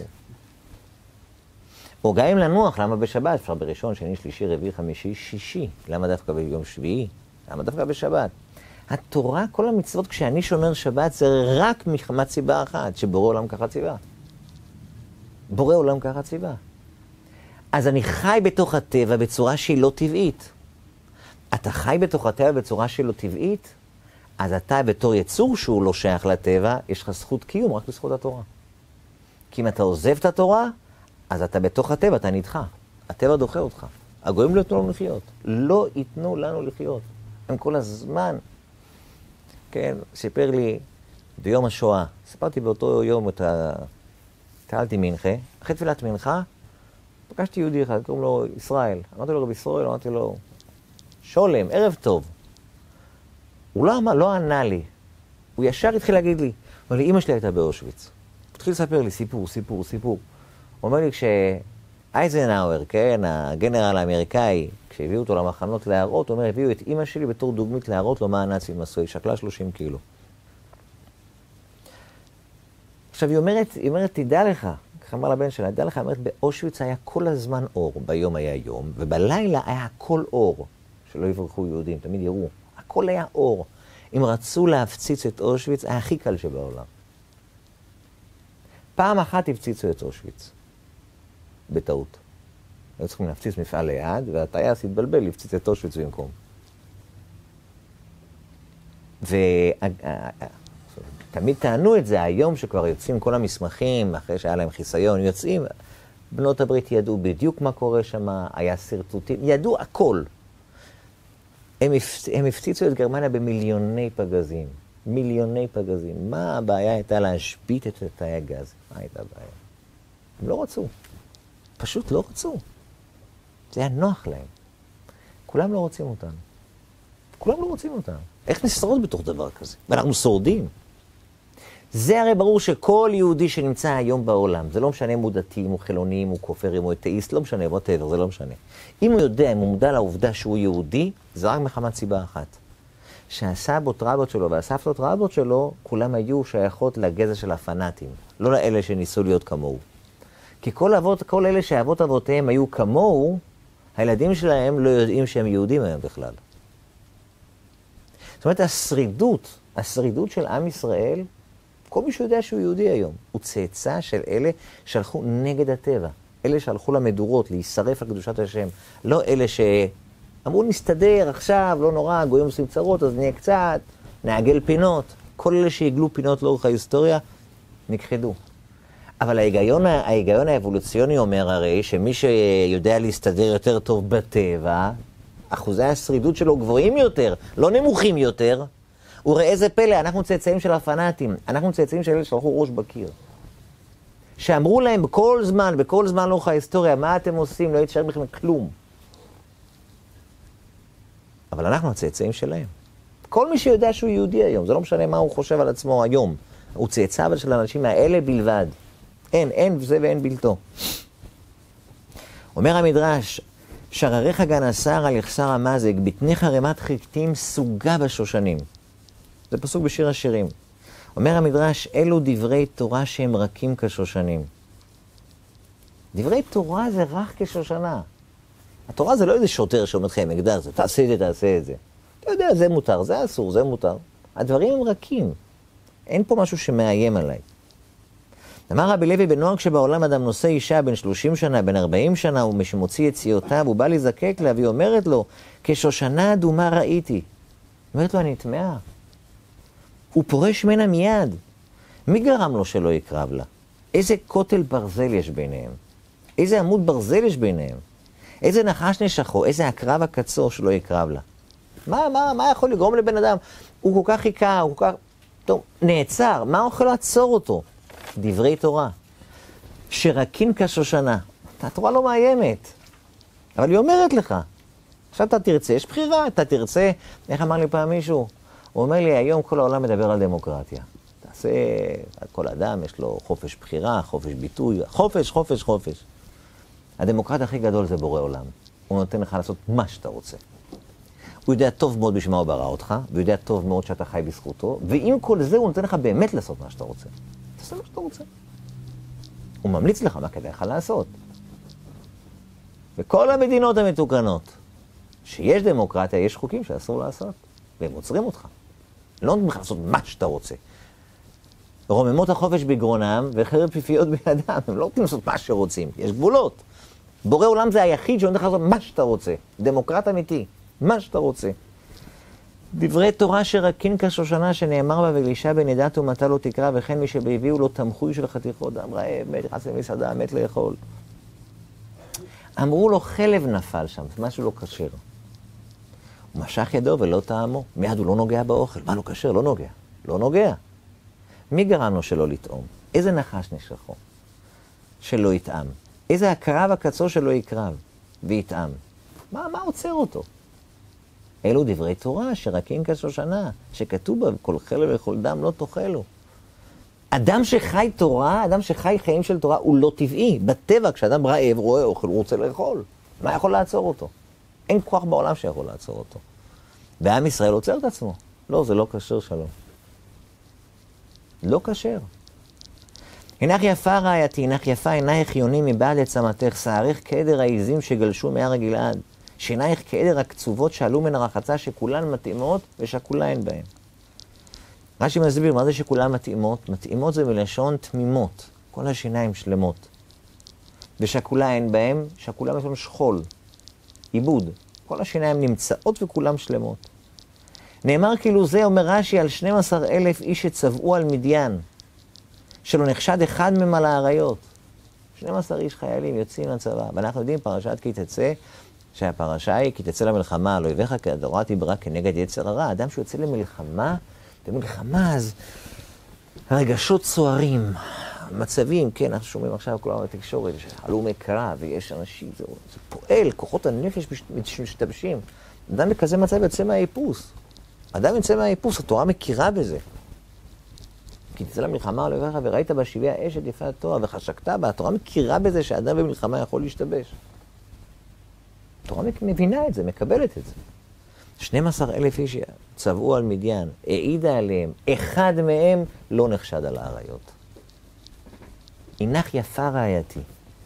או גם אם לנוח, למה בשבת? אפשר בראשון, שני, שלישי, רביעי, חמישי, שישי. למה דווקא ביום שביעי? למה דווקא בשבת? התורה, כל המצוות, כשאני שומר שבת, זה רק מחמת סיבה אחת, שבורא עולם ככה ציווה. בורא עולם ככה ציווה. אז אני חי בתוך הטבע בצורה שהיא לא טבעית. אתה חי בתוך הטבע בצורה שהיא לא טבעית, אז אתה בתור יצור שהוא לא שייך לטבע, יש לך זכות קיום רק בזכות התורה. כי אם אתה עוזב את התורה, אז אתה בתוך הטבע, אתה נדחה. הטבע דוחה אותך. הגויים לא ייתנו לנו לחיות. לא ייתנו לנו לחיות. הם כל הזמן, כן, סיפר לי ביום השואה, סיפרתי באותו יום את ה... תעלתי מנחה, אחרי תפילת מנחה, פגשתי יהודי אחד, קוראים לו ישראל. אמרתי לו, רבי ישראל, אמרתי לו, שולם, ערב טוב. הוא לא, לא ענה לי. הוא ישר התחיל להגיד לי, אבל אמא שלי הייתה באושוויץ. הוא התחיל לספר לי סיפור, סיפור, סיפור. הוא אומר לי, כשאייזנהאואר, כן, הגנרל האמריקאי, כשהביאו אותו למחנות להראות, הוא אומר, הביאו את אמא שלי בתור דוגמית להראות לו מה הנאצים עשו, היא שקלה שלושים קילו. עכשיו, היא אומרת, היא אומרת, תדע לך, ככה אמר לבן שלה, תדע לך, היא אומרת, באושוויץ היה כל הזמן אור, ביום היה יום, ובלילה היה הכל אור, שלא יברחו יהודים, תמיד יראו, הכל היה אור. אם רצו להפציץ את אושוויץ, היה הכי קל שבעולם. פעם אחת הפציצו את אושוויץ, בטעות. היו צריכים להפציץ מפעל ליד, והטייס התבלבל להפציץ את אושוויץ במקום. ותמיד טענו את זה, היום שכבר יוצאים כל המסמכים, אחרי שהיה להם חיסיון, יוצאים, בנות הברית ידעו בדיוק מה קורה שם, היה סרטוטים, ידעו הכל. הם, הפ... הם הפציצו את גרמניה במיליוני פגזים. מיליוני פגזים. מה הבעיה הייתה להשבית את תאי הגז? מה הייתה הבעיה? הם לא רצו. פשוט לא רצו. זה היה נוח להם. כולם לא רוצים אותנו. כולם לא רוצים אותנו. איך נשרוד בתוך דבר כזה? ואנחנו שורדים. זה הרי ברור שכל יהודי שנמצא היום בעולם, זה לא משנה אם הוא דתי, אם הוא חילוני, אם הוא כופר, אם הוא אתאיסט, לא משנה, whatever, זה לא משנה. אם הוא יודע, אם הוא מודע לעובדה שהוא יהודי, זה רק מחמת סיבה אחת. שהסבות רבות שלו והסבתות רבות שלו, כולם היו שייכות לגזע של הפנאטים, לא לאלה שניסו להיות כמוהו. כי כל, אבות, כל אלה שאבות אבותיהם היו כמוהו, הילדים שלהם לא יודעים שהם יהודים היום בכלל. זאת אומרת, השרידות, השרידות של עם ישראל, כל מי שיודע שהוא יהודי היום, הוא צאצא של אלה שהלכו נגד הטבע. אלה שהלכו למדורות, להישרף על קדושת השם. לא אלה שאמרו, נסתדר עכשיו, לא נורא, גויים עושים צרות, אז נהיה קצת, נעגל פינות. כל אלה שהגלו פינות לאורך ההיסטוריה, נכחדו. אבל ההיגיון, ההיגיון האבולוציוני אומר הרי, שמי שיודע להסתדר יותר טוב בטבע, אחוזי השרידות שלו גבוהים יותר, לא נמוכים יותר. וראה איזה פלא, אנחנו צאצאים של הפנאטים, אנחנו צאצאים של אלה שהלכו ראש בקיר. שאמרו להם בכל זמן, בכל זמן לאורך ההיסטוריה, מה אתם עושים, לא יתשאר בכם כלום. אבל אנחנו הצאצאים שלהם. כל מי שיודע שהוא יהודי היום, זה לא משנה מה הוא חושב על עצמו היום, הוא צאצא של האנשים האלה בלבד. אין, אין זה ואין בלתו. אומר המדרש, שרריך גנסר על יחסר המזג, בטניך רמת חיטים סוגה בשושנים. זה פסוק בשיר השירים. אומר המדרש, אלו דברי תורה שהם רכים כשושנים. דברי תורה זה רך כשושנה. התורה זה לא איזה שוטר שאומר לכם, אקדח, זה תעשה את זה, תעשה את זה. אתה יודע, זה מותר, זה אסור, זה מותר. הדברים הם רכים. אין פה משהו שמאיים עליי. אמר רבי לוי, בנוהג שבעולם אדם נושא אישה בן שלושים שנה, בן ארבעים שנה, ומשמוציא יציאותיו, הוא בא להזקק לה, והיא אומרת לו, כשושנה אדומה ראיתי. אומרת לו, אני טמאה. הוא פורש ממנה מיד. מי גרם לו שלא יקרב לה? איזה כותל ברזל יש ביניהם? איזה עמוד ברזל יש ביניהם? איזה נחש נשכו? איזה הקרב הקצור שלא יקרב לה? מה, מה, מה יכול לגרום לבן אדם? הוא כל כך חיכה, הוא כל כך... טוב, נעצר, מה יכול לעצור אותו? דברי תורה. שרקין כשושנה. התורה לא מאיימת, אבל היא אומרת לך. עכשיו אתה תרצה, יש בחירה, אתה תרצה, איך אמר לי פעם מישהו? הוא אומר לי, היום כל העולם מדבר על דמוקרטיה. תעשה, כל אדם יש לו חופש בחירה, חופש ביטוי, חופש, חופש, חופש. הדמוקרט הכי גדול זה בורא עולם. הוא נותן לך לעשות מה שאתה רוצה. הוא יודע טוב מאוד בשביל מה הוא ברא אותך, והוא יודע טוב מאוד שאתה חי בזכותו, ועם כל זה הוא נותן לך באמת לעשות מה שאתה רוצה. תעשה מה שאתה רוצה. הוא ממליץ לך מה כדאי לך לעשות. בכל המדינות המתוקנות, שיש דמוקרטיה, יש חוקים שאסור לעשות, והם עוצרים אותך. לא נותנים לך לעשות מה שאתה רוצה. רוממות החופש בגרונם וחרב פיפיות בידם, הם לא נותנים לעשות מה שרוצים, יש גבולות. בורא עולם זה היחיד שנותן לך לעשות מה שאתה רוצה. דמוקרט אמיתי, מה שאתה רוצה. דברי תורה שרקין כשושנה שנאמר בה ואלישע בן עדת ומטה לא תקרא, וכן מי שהביאו לו תמחוי של חתיכות דם רעב, מת נכנס למסעדה, מת לאכול. אמרו לו חלב נפל שם, משהו לא כשר. הוא משך ידו ולא טעמו, מיד הוא לא נוגע באוכל. מה לא כשר? לא נוגע. לא נוגע. מי גרם לו שלא לטעום? איזה נחש נשכחו? שלא יטעם. איזה הקרב הקצור שלא יקרב ויטעם. מה, מה עוצר אותו? אלו דברי תורה שרקין כשושנה, שכתוב בה, כל חלב וכל דם לא תאכלו. אדם שחי תורה, אדם שחי חיים של תורה, הוא לא טבעי. בטבע, כשאדם רעב, רואה אוכל, הוא רוצה לאכול. מה יכול לעצור אותו? אין כוח בעולם שיכול לעצור אותו. בעם ישראל עוצר את עצמו. לא, זה לא כשר שלום. לא כשר. הנך יפה רעייתי, הנך יפה עינייך יונים מבעד עצמתך, שערך כעדר העיזים שגלשו מהר הגלעד, שעינייך כעדר הקצובות שעלו מן הרחצה, שכולן מתאימות ושכולה אין בהן. רש"י מסביר, מה זה שכולן מתאימות? מתאימות זה מלשון תמימות, כל השיניים שלמות. ושכולה אין בהן, שכולה מלשון שכול, עיבוד. כל השיניים נמצאות וכולם שלמות. נאמר כאילו זה, אומר רש"י, על שנים עשר אלף איש שצבעו על מדיין, שלא נחשד אחד מהם על האריות. שנים עשר איש חיילים יוצאים לצבא, ואנחנו יודעים פרשת כי תצא, שהפרשה היא כי תצא למלחמה, לא יבך כי התורה תברא כנגד יצר הרע. אדם שיוצא למלחמה, במלחמה אז הרגשות סוערים, מצבים, כן, אנחנו שומעים עכשיו כולם בתקשורת, הלומי קרב, ויש אנשים, זה, זה פועל, כוחות הנפש משתבשים. אדם בכזה מצב יוצא מהאיפוס. אדם יוצא מהאיפוס, התורה מכירה בזה. כי תצא למלחמה, לא יבך, וראית בשביה אשת יפה התורה, וחשקת בה, התורה מכירה בזה שאדם במלחמה יכול להשתבש. התורה מבינה את זה, מקבלת את זה. שנים עשר אלף איש צבעו על מדיין, העידה עליהם, אחד מהם לא נחשד על האריות. עינך יפה רעייתי,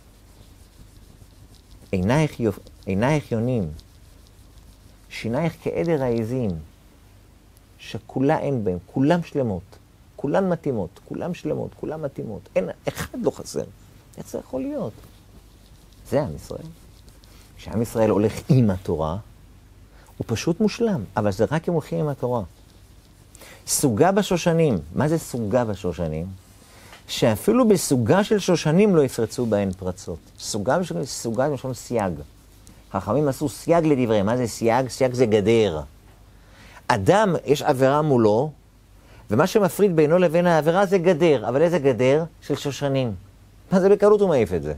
עינייך, יופ... עינייך יונים, שינייך כעדר העזים, שכולה אין בהם, כולם שלמות, כולן מתאימות, כולם שלמות, כולם מתאימות, אין, אחד לא חסר. איך זה יכול להיות? זה עם ישראל. כשעם ישראל הולך עם התורה, הוא פשוט מושלם, אבל זה רק אם הולכים עם התורה. סוגה בשושנים, מה זה סוגה בשושנים? שאפילו בסוגה של שושנים לא יפרצו בהן פרצות. סוגה בשושנים, סוגה בשושנים סייג. חכמים עשו סייג לדבריהם, מה זה סייג? סייג זה גדר. אדם, יש עבירה מולו, ומה שמפריד בינו לבין העבירה זה גדר, אבל איזה גדר? של שושנים. מה זה בקלות הוא מעיף את זה?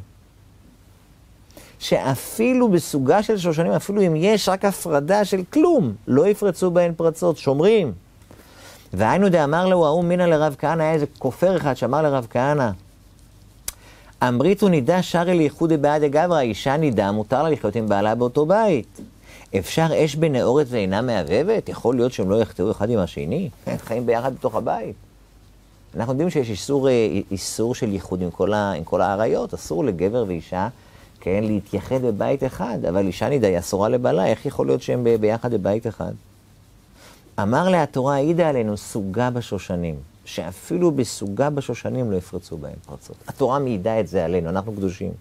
שאפילו בסוגה של שושנים, אפילו אם יש רק הפרדה של כלום, לא יפרצו בהן פרצות, שומרים. והיינו דאמר לו, ההוא מינה לרב כהנא, היה איזה כופר אחד שאמר לרב כהנא, אמריתו נידה שרי לייחודי בעד הגברא, האישה נידה, מותר לה לחיות עם בעלה באותו בית. אפשר אש בנאורת ואינה מהבהבת? יכול להיות שהם לא יחתרו אחד עם השני? הם חיים ביחד בתוך הבית. אנחנו יודעים שיש איסור, איסור של ייחוד עם כל, ה, עם כל העריות, אסור לגבר ואישה, כן, להתייחד בבית אחד, אבל אישה נידה היא אסורה לבעלה, איך יכול להיות שהם ביחד בבית אחד? אמר לה התורה, העידה עלינו סוגה בשושנים. שאפילו בסוגה בשושנים לא יפרצו בהם פרצות. התורה מעידה את זה עלינו, אנחנו קדושים.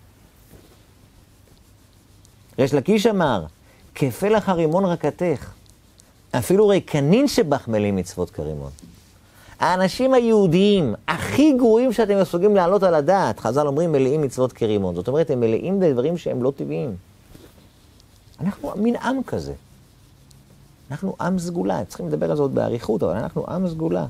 ריש לקיש אמר, כפלח הרימון רקתך, אפילו ריקנין שבך מלאים מצוות כרימון. האנשים היהודיים הכי גרועים שאתם מסוגלים לעלות על הדעת, חז"ל אומרים מלאים מצוות כרימון. זאת אומרת, הם מלאים בדברים שהם לא טבעיים. אנחנו מין עם כזה. אנחנו עם סגולה, צריכים לדבר על זה עוד באריכות, אבל אנחנו עם סגולה.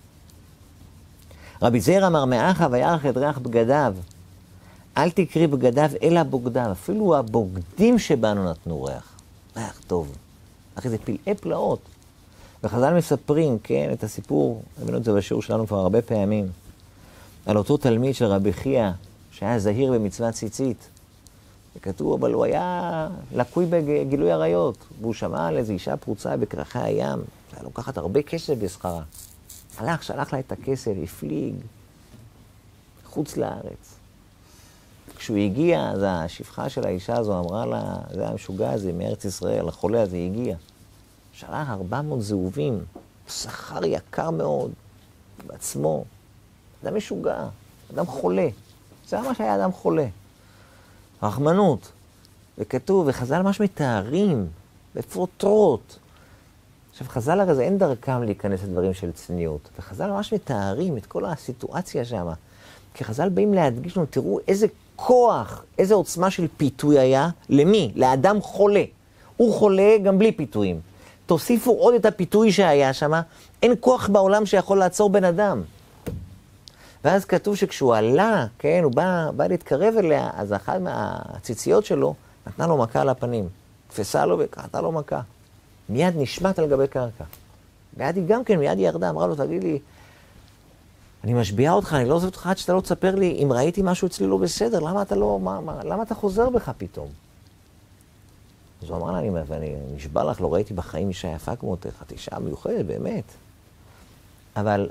רבי זעיר אמר, מאחה וירח את ריח בגדיו, אל תקרי בגדיו אלא בוגדיו. אפילו הבוגדים שבנו נתנו ריח. ריח טוב. אחרי זה פלאי פלאות. וחז"ל מספרים, כן, את הסיפור, הבאנו את זה בשיעור שלנו כבר הרבה פעמים, על אותו תלמיד של רבי חייא, שהיה זהיר במצוות ציצית. וכתוב, אבל הוא היה לקוי בגילוי עריות, והוא שמע על איזו אישה פרוצה בקרחי הים, שהיה לוקחת הרבה כסף בשכרה. הלך, שלח לה את הכסף, הפליג, חוץ לארץ. כשהוא הגיע, אז השפחה של האישה הזו אמרה לה, זה המשוגע הזה מארץ ישראל, החולה הזה הגיע. שלח ארבע מאות זהובים, שכר יקר מאוד, בעצמו. אדם משוגע, אדם חולה. זה ממש היה אדם חולה. רחמנות. וכתוב, וחז"ל ממש מתארים, בפרוטרוט. עכשיו, חז"ל הרי זה אין דרכם להיכנס לדברים של צניעות. וחז"ל ממש מתארים את כל הסיטואציה שם. כי חז"ל באים להדגיש לנו, תראו איזה כוח, איזה עוצמה של פיתוי היה. למי? לאדם חולה. הוא חולה גם בלי פיתויים. תוסיפו עוד את הפיתוי שהיה שם, אין כוח בעולם שיכול לעצור בן אדם. ואז כתוב שכשהוא עלה, כן, הוא בא, בא להתקרב אליה, אז אחת מהציציות שלו נתנה לו מכה על הפנים. תפסה לו וקרתה לו מכה. מיד נשמט על גבי קרקע. מיד היא גם כן, מיד היא ירדה, אמרה לו, תגיד לי, אני משביעה אותך, אני לא עוזב אותך עד שאתה לא תספר לי, אם ראיתי משהו אצלי לא בסדר, למה אתה לא, מה, מה, למה אתה חוזר בך פתאום? אז הוא אמר לה, אני, אני נשבע לך, לא ראיתי בחיים אישה יפה כמותך, את אישה מיוחדת, באמת. אבל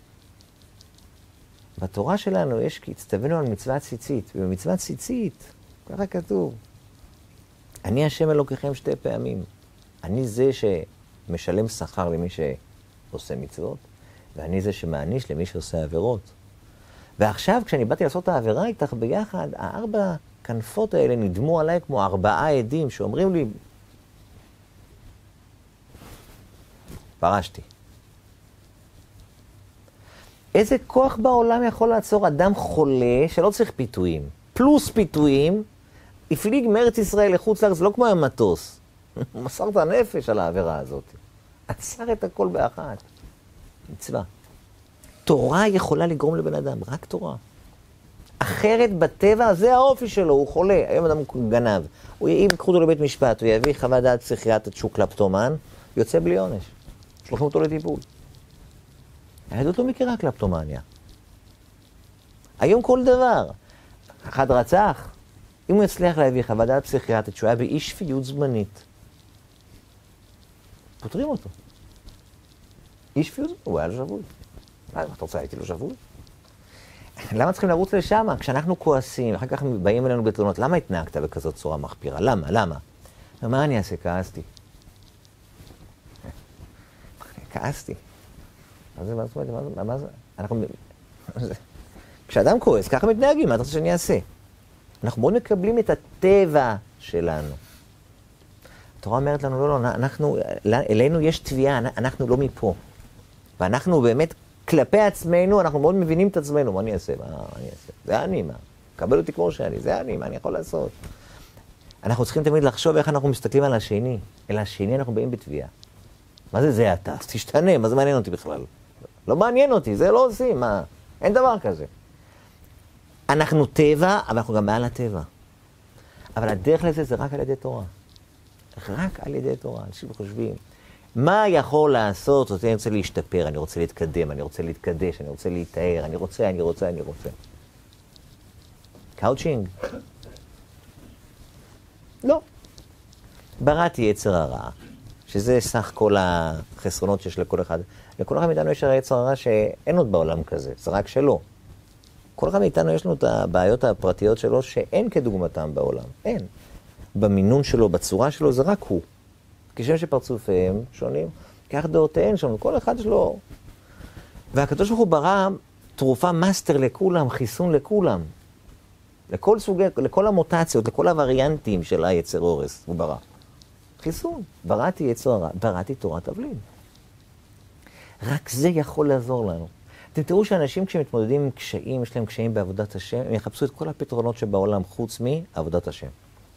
בתורה שלנו יש, כי הצטווינו על מצוות ציצית, ובמצוות ציצית, ככה כתוב, אני השם אלוקיכם שתי פעמים. אני זה שמשלם שכר למי שעושה מצוות, ואני זה שמעניש למי שעושה עבירות. ועכשיו, כשאני באתי לעשות את העבירה איתך ביחד, הארבע כנפות האלה נדמו עליי כמו ארבעה עדים שאומרים לי, פרשתי. איזה כוח בעולם יכול לעצור אדם חולה שלא צריך פיתויים? פלוס פיתויים, הפליג מארץ ישראל לחוץ לארץ, לא כמו המטוס. הוא מסר את הנפש על העבירה הזאת. עצר את הכל באחת. מצווה. תורה יכולה לגרום לבן אדם, רק תורה. אחרת בטבע, זה האופי שלו, הוא חולה. היום אדם גנב. הוא, אם יקחו אותו לבית משפט, הוא יביא חוות דעת פסיכיאטרית שהוא קלפטומן, יוצא בלי עונש. שלוחים אותו לטיפול. היהדות לא מכירה קלפטומניה. היום כל דבר. אחד רצח, אם הוא יצליח להביא חוות דעת פסיכיאטרית שהוא היה באי שפיות זמנית, פותרים אותו. אי שפיות זמנית, הוא היה לו שבוי. מה, אתה רוצה הייתי לו שבוי? למה צריכים לרוץ לשם? כשאנחנו כועסים, אחר כך באים אלינו בתלונות, למה התנהגת בכזאת צורה מחפירה? למה? למה? מה אני אעשה? כעסתי. כעסתי. מה זה, מה זאת אומרת, מה זה? אנחנו... כשאדם כועס, ככה מתנהגים, מה אתה רוצה שאני אעשה? אנחנו מאוד מקבלים את הטבע שלנו. התורה אומרת לנו, לא, לא, אנחנו, אלינו יש תביעה, אנחנו לא מפה. ואנחנו באמת, כלפי עצמנו, אנחנו מאוד מבינים את עצמנו, מה אני אעשה? מה אני אעשה? זה אני, מה? קבל אותי כמו שאני, זה אני, מה אני יכול לעשות? אנחנו צריכים תמיד לחשוב איך אנחנו מסתכלים על השני. אל השני אנחנו באים בתביעה. מה זה זה אתה? אז תשתנה, מה זה מעניין אותי בכלל? לא מעניין אותי, זה לא עושים, מה? אין דבר כזה. אנחנו טבע, אבל אנחנו גם מעל הטבע. אבל הדרך לזה זה רק על ידי תורה. רק על ידי תורה. אנשים חושבים, מה יכול לעשות? אני רוצה להשתפר, אני רוצה להתקדם, אני רוצה להתקדש, אני רוצה להתאר, אני רוצה, אני רוצה, אני רוצה. קאוצ'ינג? לא. בראתי יצר הרע, שזה סך כל החסרונות שיש לכל אחד. לכל אחד מאיתנו יש הרי יצר הרע שאין עוד בעולם כזה, זה רק שלו. כל אחד מאיתנו יש לנו את הבעיות הפרטיות שלו שאין כדוגמתם בעולם, אין. במינון שלו, בצורה שלו, זה רק הוא. כשם שפרצופיהם שונים, כך דעותיהם שונים, כל אחד שלו. והקדוש ברוך הוא ברא תרופה מאסטר לכולם, חיסון לכולם. לכל סוגי, לכל המוטציות, לכל הווריאנטים של היצר אורס, הוא ברא. חיסון. בראתי יצר הרע, בראתי תורת תבלין. רק זה יכול לעזור לנו. אתם תראו שאנשים כשמתמודדים עם קשיים, יש להם קשיים בעבודת השם, הם יחפשו את כל הפתרונות שבעולם חוץ מעבודת השם.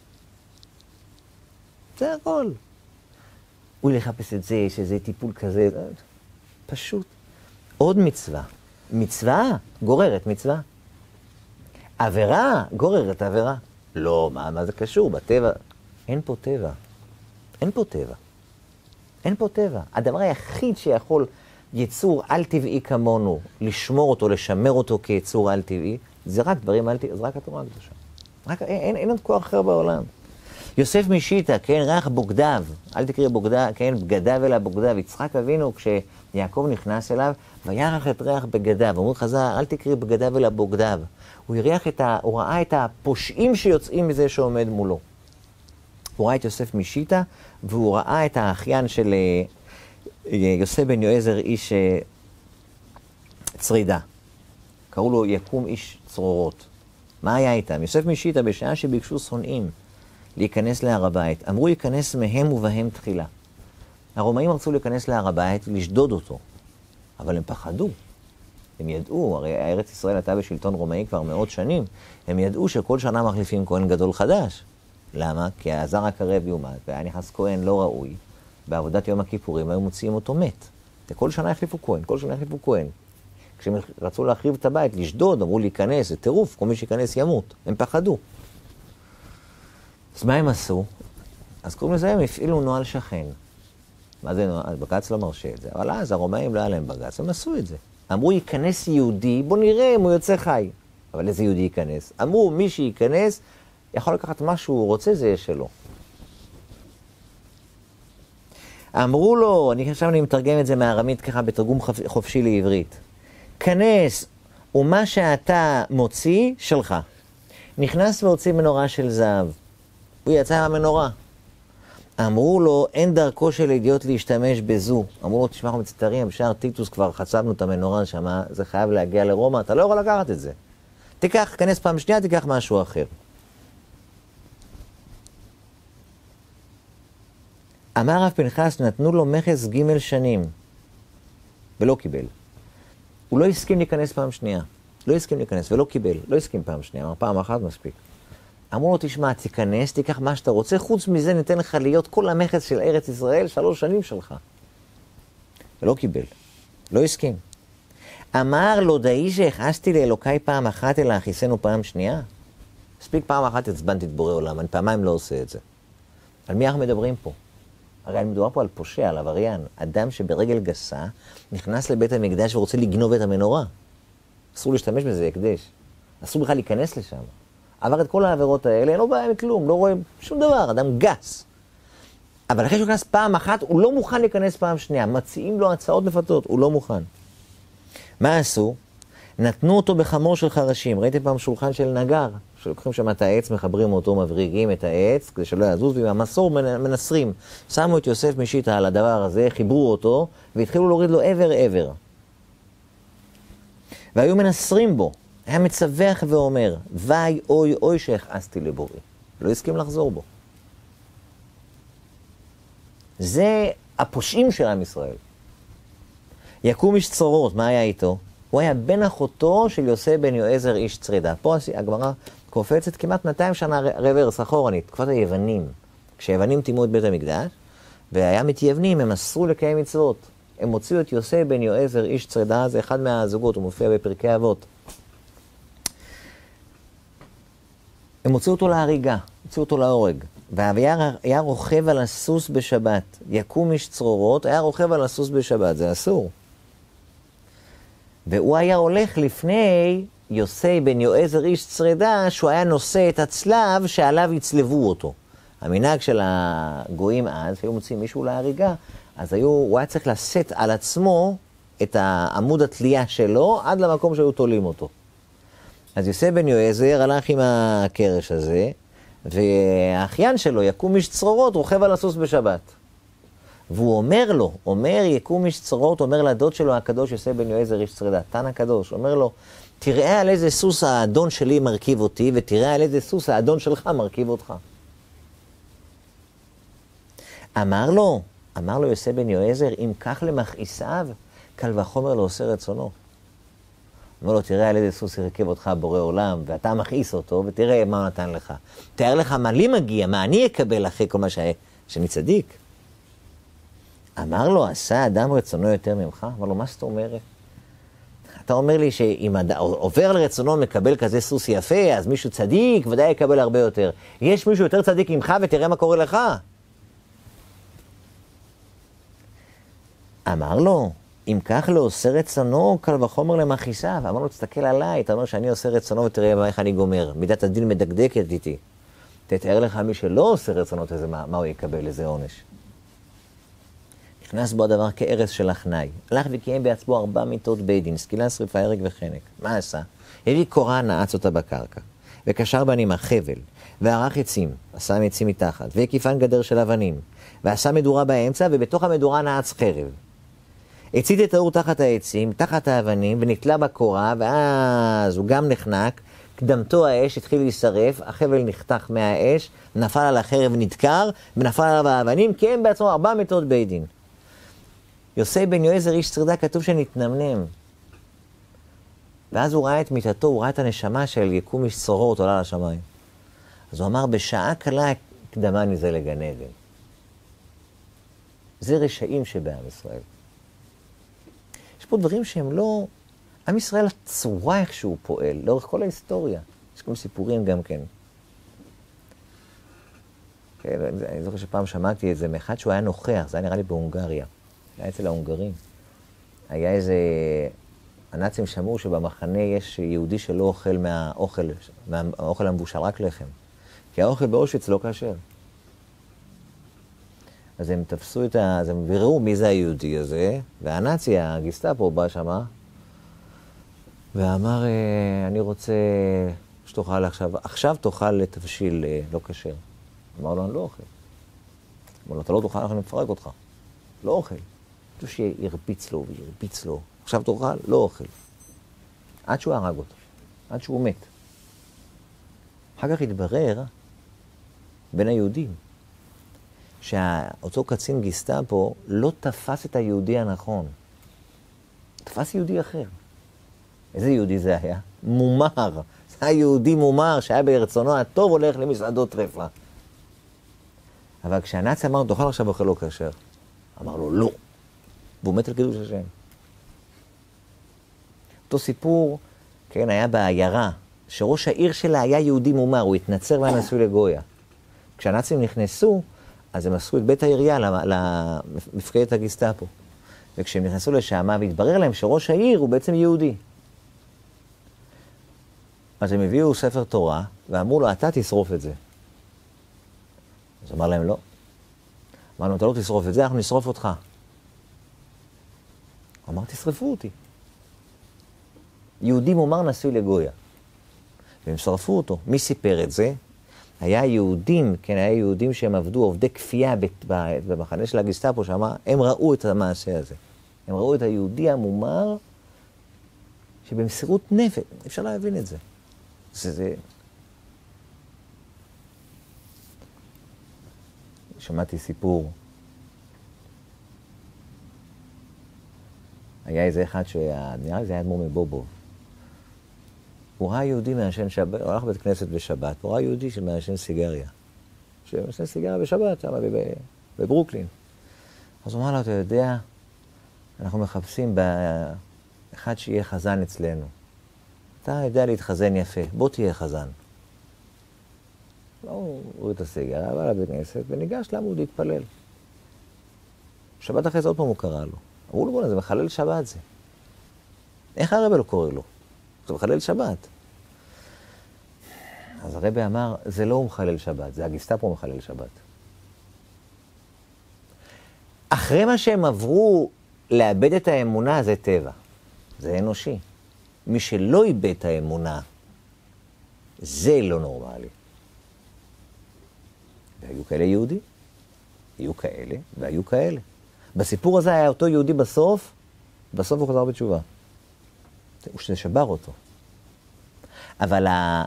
זה הכל. הוא יחפש את זה, שזה טיפול כזה, פשוט. עוד מצווה. מצווה גוררת מצווה. עבירה גוררת עבירה. לא, מה, מה זה קשור? בטבע. אין פה טבע. אין פה טבע. אין פה טבע. הדבר היחיד שיכול יצור על-טבעי כמונו, לשמור אותו, לשמר אותו כיצור על-טבעי, זה רק דברים על-טבעי, זה רק התורה הקדושה. רק, אין, אין, אין עוד כוח אחר בעולם. יוסף משיטה, כן, ריח בוגדיו, אל תקריא בוגדיו, כן, בגדיו אלא בוגדיו. יצחק אבינו, כשיעקב נכנס אליו, וירח את ריח בגדיו. אמרו חז"ל, אל תקריא בגדיו אלא בוגדיו. הוא הריח את ה... הוא ראה את הפושעים שיוצאים מזה שעומד מולו. הוא ראה את יוסף משיטה, והוא ראה את האחיין של יוסף בן יועזר, איש צרידה. קראו לו יקום איש צרורות. מה היה איתם? יוסף משיטה, בשעה שביקשו שונאים להיכנס להר הבית, אמרו ייכנס מהם ובהם תחילה. הרומאים רצו להיכנס להר הבית ולשדוד אותו, אבל הם פחדו. הם ידעו, הרי ארץ ישראל הייתה בשלטון רומאי כבר מאות שנים, הם ידעו שכל שנה מחליפים כהן גדול חדש. למה? כי הזר הקרב יומת, והיה נכנס כהן לא ראוי, בעבודת יום הכיפורים היו מוציאים אותו מת. וכל שנה החליפו כהן, כל שנה החליפו כהן. כשהם רצו להחריב את הבית, לשדוד, אמרו להיכנס, זה טירוף, כל מי שיכנס ימות. הם פחדו. אז מה הם עשו? אז קוראים לזה, הם הפעילו נועל שכן. מה זה נועל? בג"ץ לא מרשה את זה. אבל אז הרומאים לא היה להם בג"ץ, הם עשו את זה. אמרו, ייכנס יהודי, בוא נראה אם הוא יוצא חי. אבל איזה יהודי ייכנס? אמרו, מי שייכנס, יכול לקחת מה שהוא רוצה, זה יהיה שלו. אמרו לו, אני עכשיו אני מתרגם את זה מארמית ככה בתרגום חופשי לעברית. כנס, ומה שאתה מוציא, שלך. נכנס והוציא מנורה של זהב. הוא יצא מהמנורה. אמרו לו, אין דרכו של אידיוט להשתמש בזו. אמרו לו, תשמע, אנחנו מצטערים, בשער טיטוס כבר חצבנו את המנורה שם, זה חייב להגיע לרומא, אתה לא יכול לקחת את זה. תיקח, כנס פעם שנייה, תיקח משהו אחר. אמר רב פנחס, נתנו לו מכס ג' שנים, ולא קיבל. הוא לא הסכים להיכנס פעם שנייה. לא הסכים להיכנס, ולא קיבל. לא הסכים פעם שנייה, אמר פעם אחת מספיק. אמרו לו, תשמע, תיכנס, תיקח מה שאתה רוצה, חוץ מזה ניתן לך להיות כל המכס של ארץ ישראל, שלוש שנים שלך. ולא קיבל. לא הסכים. אמר לו, דאי שהכעסתי לאלוקיי פעם אחת, אלא אכיסנו פעם שנייה. מספיק פעם אחת הצבנתי את בורא עולם, אני פעמיים לא עושה את זה. על מי אנחנו מדברים פה? הרי אני מדבר פה על פושע, על עבריין. אדם שברגל גסה נכנס לבית המקדש ורוצה לגנוב את המנורה. אסור להשתמש בזה, הקדש. אסור בכלל להיכנס לשם. עבר את כל העבירות האלה, לא בא עם כלום, לא רואה שום דבר, אדם גס. אבל אחרי שהוא נכנס פעם אחת, הוא לא מוכן להיכנס פעם שנייה. מציעים לו הצעות מפתות, הוא לא מוכן. מה עשו? נתנו אותו בחמור של חרשים. ראיתם פעם שולחן של נגר, שלוקחים שם את העץ, מחברים אותו, מבריגים את העץ, כדי שלא יזוז, ועם המסור מנסרים. שמו את יוסף משיטה על הדבר הזה, חיברו אותו, והתחילו להוריד לו עבר עבר. והיו מנסרים בו. היה מצווח ואומר, וי אוי אוי שהכעסתי לבורי. לא הסכים לחזור בו. זה הפושעים של עם ישראל. יקום איש צרורות, מה היה איתו? הוא היה בן אחותו של יוסף בן יועזר איש צרידה. פה הגמרא קופצת כמעט מאתיים שנה רוורס אחורנית, תקופת היוונים. כשהיוונים טימו את בית המקדש, והיה מתייוונים, הם אסרו לקיים מצוות. הם הוציאו את יוסף בן יועזר איש צרידה, זה אחד מהזוגות, הוא מופיע בפרקי אבות. הם הוציאו אותו להריגה, הוציאו אותו להורג. והיה היה רוכב על הסוס בשבת. יקום איש צרורות, היה רוכב על הסוס בשבת, זה אסור. והוא היה הולך לפני יוסף בן יועזר איש צרידה, שהוא היה נושא את הצלב שעליו יצלבו אותו. המנהג של הגויים אז, היו מוצאים מישהו להריגה, אז היו, הוא היה צריך לשאת על עצמו את העמוד התלייה שלו, עד למקום שהיו תולים אותו. אז יוסף בן יועזר הלך עם הקרש הזה, והאחיין שלו, יקום איש צרורות, רוכב על הסוס בשבת. והוא אומר לו, אומר יקום איש צרורות, אומר לדוד שלו הקדוש יוסף בן יועזר איש צרדה, תן הקדוש, אומר לו, תראה על איזה סוס האדון שלי מרכיב אותי, ותראה על איזה סוס האדון שלך מרכיב אותך. אמר לו, אמר לו יוסף בן יועזר, אם כך למכעיסיו, קל וחומר לא עושה רצונו. אמר לו, תראה על איזה סוס הרכב אותך בורא עולם, ואתה מכעיס אותו, ותראה מה הוא נתן לך. תאר לך מה לי מגיע, מה אני אקבל אחרי כל מה ש... שאני צדיק. אמר לו, עשה אדם רצונו יותר ממך? אמר לו, מה זאת אומרת? אתה אומר לי שאם עובר לרצונו מקבל כזה סוס יפה, אז מישהו צדיק ודאי יקבל הרבה יותר. יש מישהו יותר צדיק ממך ותראה מה קורה לך. אמר לו, אם כך לא עושה רצונו, קל וחומר למכעיסיו. אמר לו, תסתכל עליי, אתה אומר שאני עושה רצונו ותראה איך אני גומר. מידת הדין מדקדקת איתי. תתאר לך מי שלא עושה רצונות, איזה, מה, מה הוא יקבל, איזה עונש. נכנס בו הדבר כארס של החנאי. הלך וקיים בעצמו ארבע מיתות בית דין, סקילה, שריפה, הרג וחנק. מה עשה? הביא קורה, נעץ אותה בקרקע, וקשר בנים החבל, וערך עצים, עשה עצים מתחת, והקיפן גדר של אבנים, ועשה מדורה באמצע, ובתוך המדורה נעץ חרב. הצית את האור תחת העצים, תחת האבנים, ונתלה בקורה, ואז הוא גם נחנק, קדמתו האש התחיל להישרף, החבל נחתך מהאש, נפל על החרב ונדקר, ונפל עליו האבנים, כי הם בעצמו ארבע מיתות בית דין. יוסף בן יועזר איש צרדה, כתוב שנתנמנם. ואז הוא ראה את מיתתו, הוא ראה את הנשמה של יקום איש צרורות עולה לשמיים. אז הוא אמר, בשעה קלה קדמני זה לגן עדן. זה רשעים שבעם ישראל. יש פה דברים שהם לא... עם ישראל הצורה איך שהוא פועל, לאורך כל ההיסטוריה. יש כל סיפורים גם כן. כן, אני זוכר שפעם שמעתי את זה מאחד שהוא היה נוכח, זה היה נראה לי בהונגריה. היה אצל ההונגרים. היה איזה... הנאצים שמעו שבמחנה יש יהודי שלא אוכל מהאוכל, מהאוכל המבושל, רק לחם. כי האוכל באושוויץ לא כשר. אז הם תפסו את ה... אז הם ביררו מי זה היהודי הזה, והנאצי, הגסטאפו, בא שמה, ואמר, אני רוצה שתאכל עכשיו, עכשיו תאכל לתבשיל לא כשר. אמר לו, אני לא אוכל. אמר לו, אתה לא תאכל, אנחנו נפרק אותך. לא אוכל. אתה שירביץ לו וירביץ לו. עכשיו תאכל, לא אוכל. עד שהוא הרג אותו. עד שהוא מת. אחר כך התברר בין היהודים, שאותו קצין גסטאפו לא תפס את היהודי הנכון. תפס יהודי אחר. איזה יהודי זה היה? מומר. זה היה יהודי מומר שהיה ברצונו הטוב הולך למסעדות טרפה. אבל כשהנאצי אמר, תאכל עכשיו אוכל לא כשר. אמר לו, לא. והוא מת על קידוש השם. אותו סיפור, כן, היה בעיירה, שראש העיר שלה היה יהודי מומר, הוא התנצר והיה נשוי לגויה. כשהנאצים נכנסו, אז הם עשו את בית העירייה למפקדת הגסטאפו. וכשהם נכנסו לשם, והתברר להם שראש העיר הוא בעצם יהודי. אז הם הביאו ספר תורה, ואמרו לו, אתה תשרוף את זה. אז אמר להם, לא. אמרנו, אתה לא תשרוף את זה, אנחנו נשרוף אותך. אמר, תשרפו אותי. יהודי מומר נשוי לגויה. והם שרפו אותו. מי סיפר את זה? היה יהודים, כן, היה יהודים שהם עבדו, עובדי כפייה במחנה של הגסטאפו, שמה, הם ראו את המעשה הזה. הם ראו את היהודי המומר, שבמסירות נפש, אפשר להבין את זה. זה, זה... שמעתי סיפור. היה איזה אחד שהיה, נראה לי זה היה אדמו"ר מבובוב. הוא ראה יהודי מעשן שבת, הוא הלך לבית כנסת בשבת, הוא ראה יהודי שמעשן סיגריה. שמעשן סיגריה בשבת, שם בברוקלין. אז הוא אמר לו, אתה יודע, אנחנו מחפשים באחד שיהיה חזן אצלנו. אתה יודע להתחזן יפה, בוא תהיה חזן. לא, הוא הוריד את הסיגריה, עבר לבית כנסת, וניגש לעמוד להתפלל. שבת אחרי זה עוד פעם הוא קרא לו. אמרו לו, בוא, זה מחלל שבת זה. איך הרבי לא קורא לו? זה מחלל שבת. אז הרבי אמר, זה לא הוא מחלל שבת, זה הגסטאפו מחלל שבת. אחרי מה שהם עברו לאבד את האמונה, זה טבע. זה אנושי. מי שלא איבד את האמונה, זה לא נורמלי. והיו כאלה יהודים, היו כאלה והיו כאלה. בסיפור הזה היה אותו יהודי בסוף, בסוף הוא חזר בתשובה. הוא שזה שבר אותו. אבל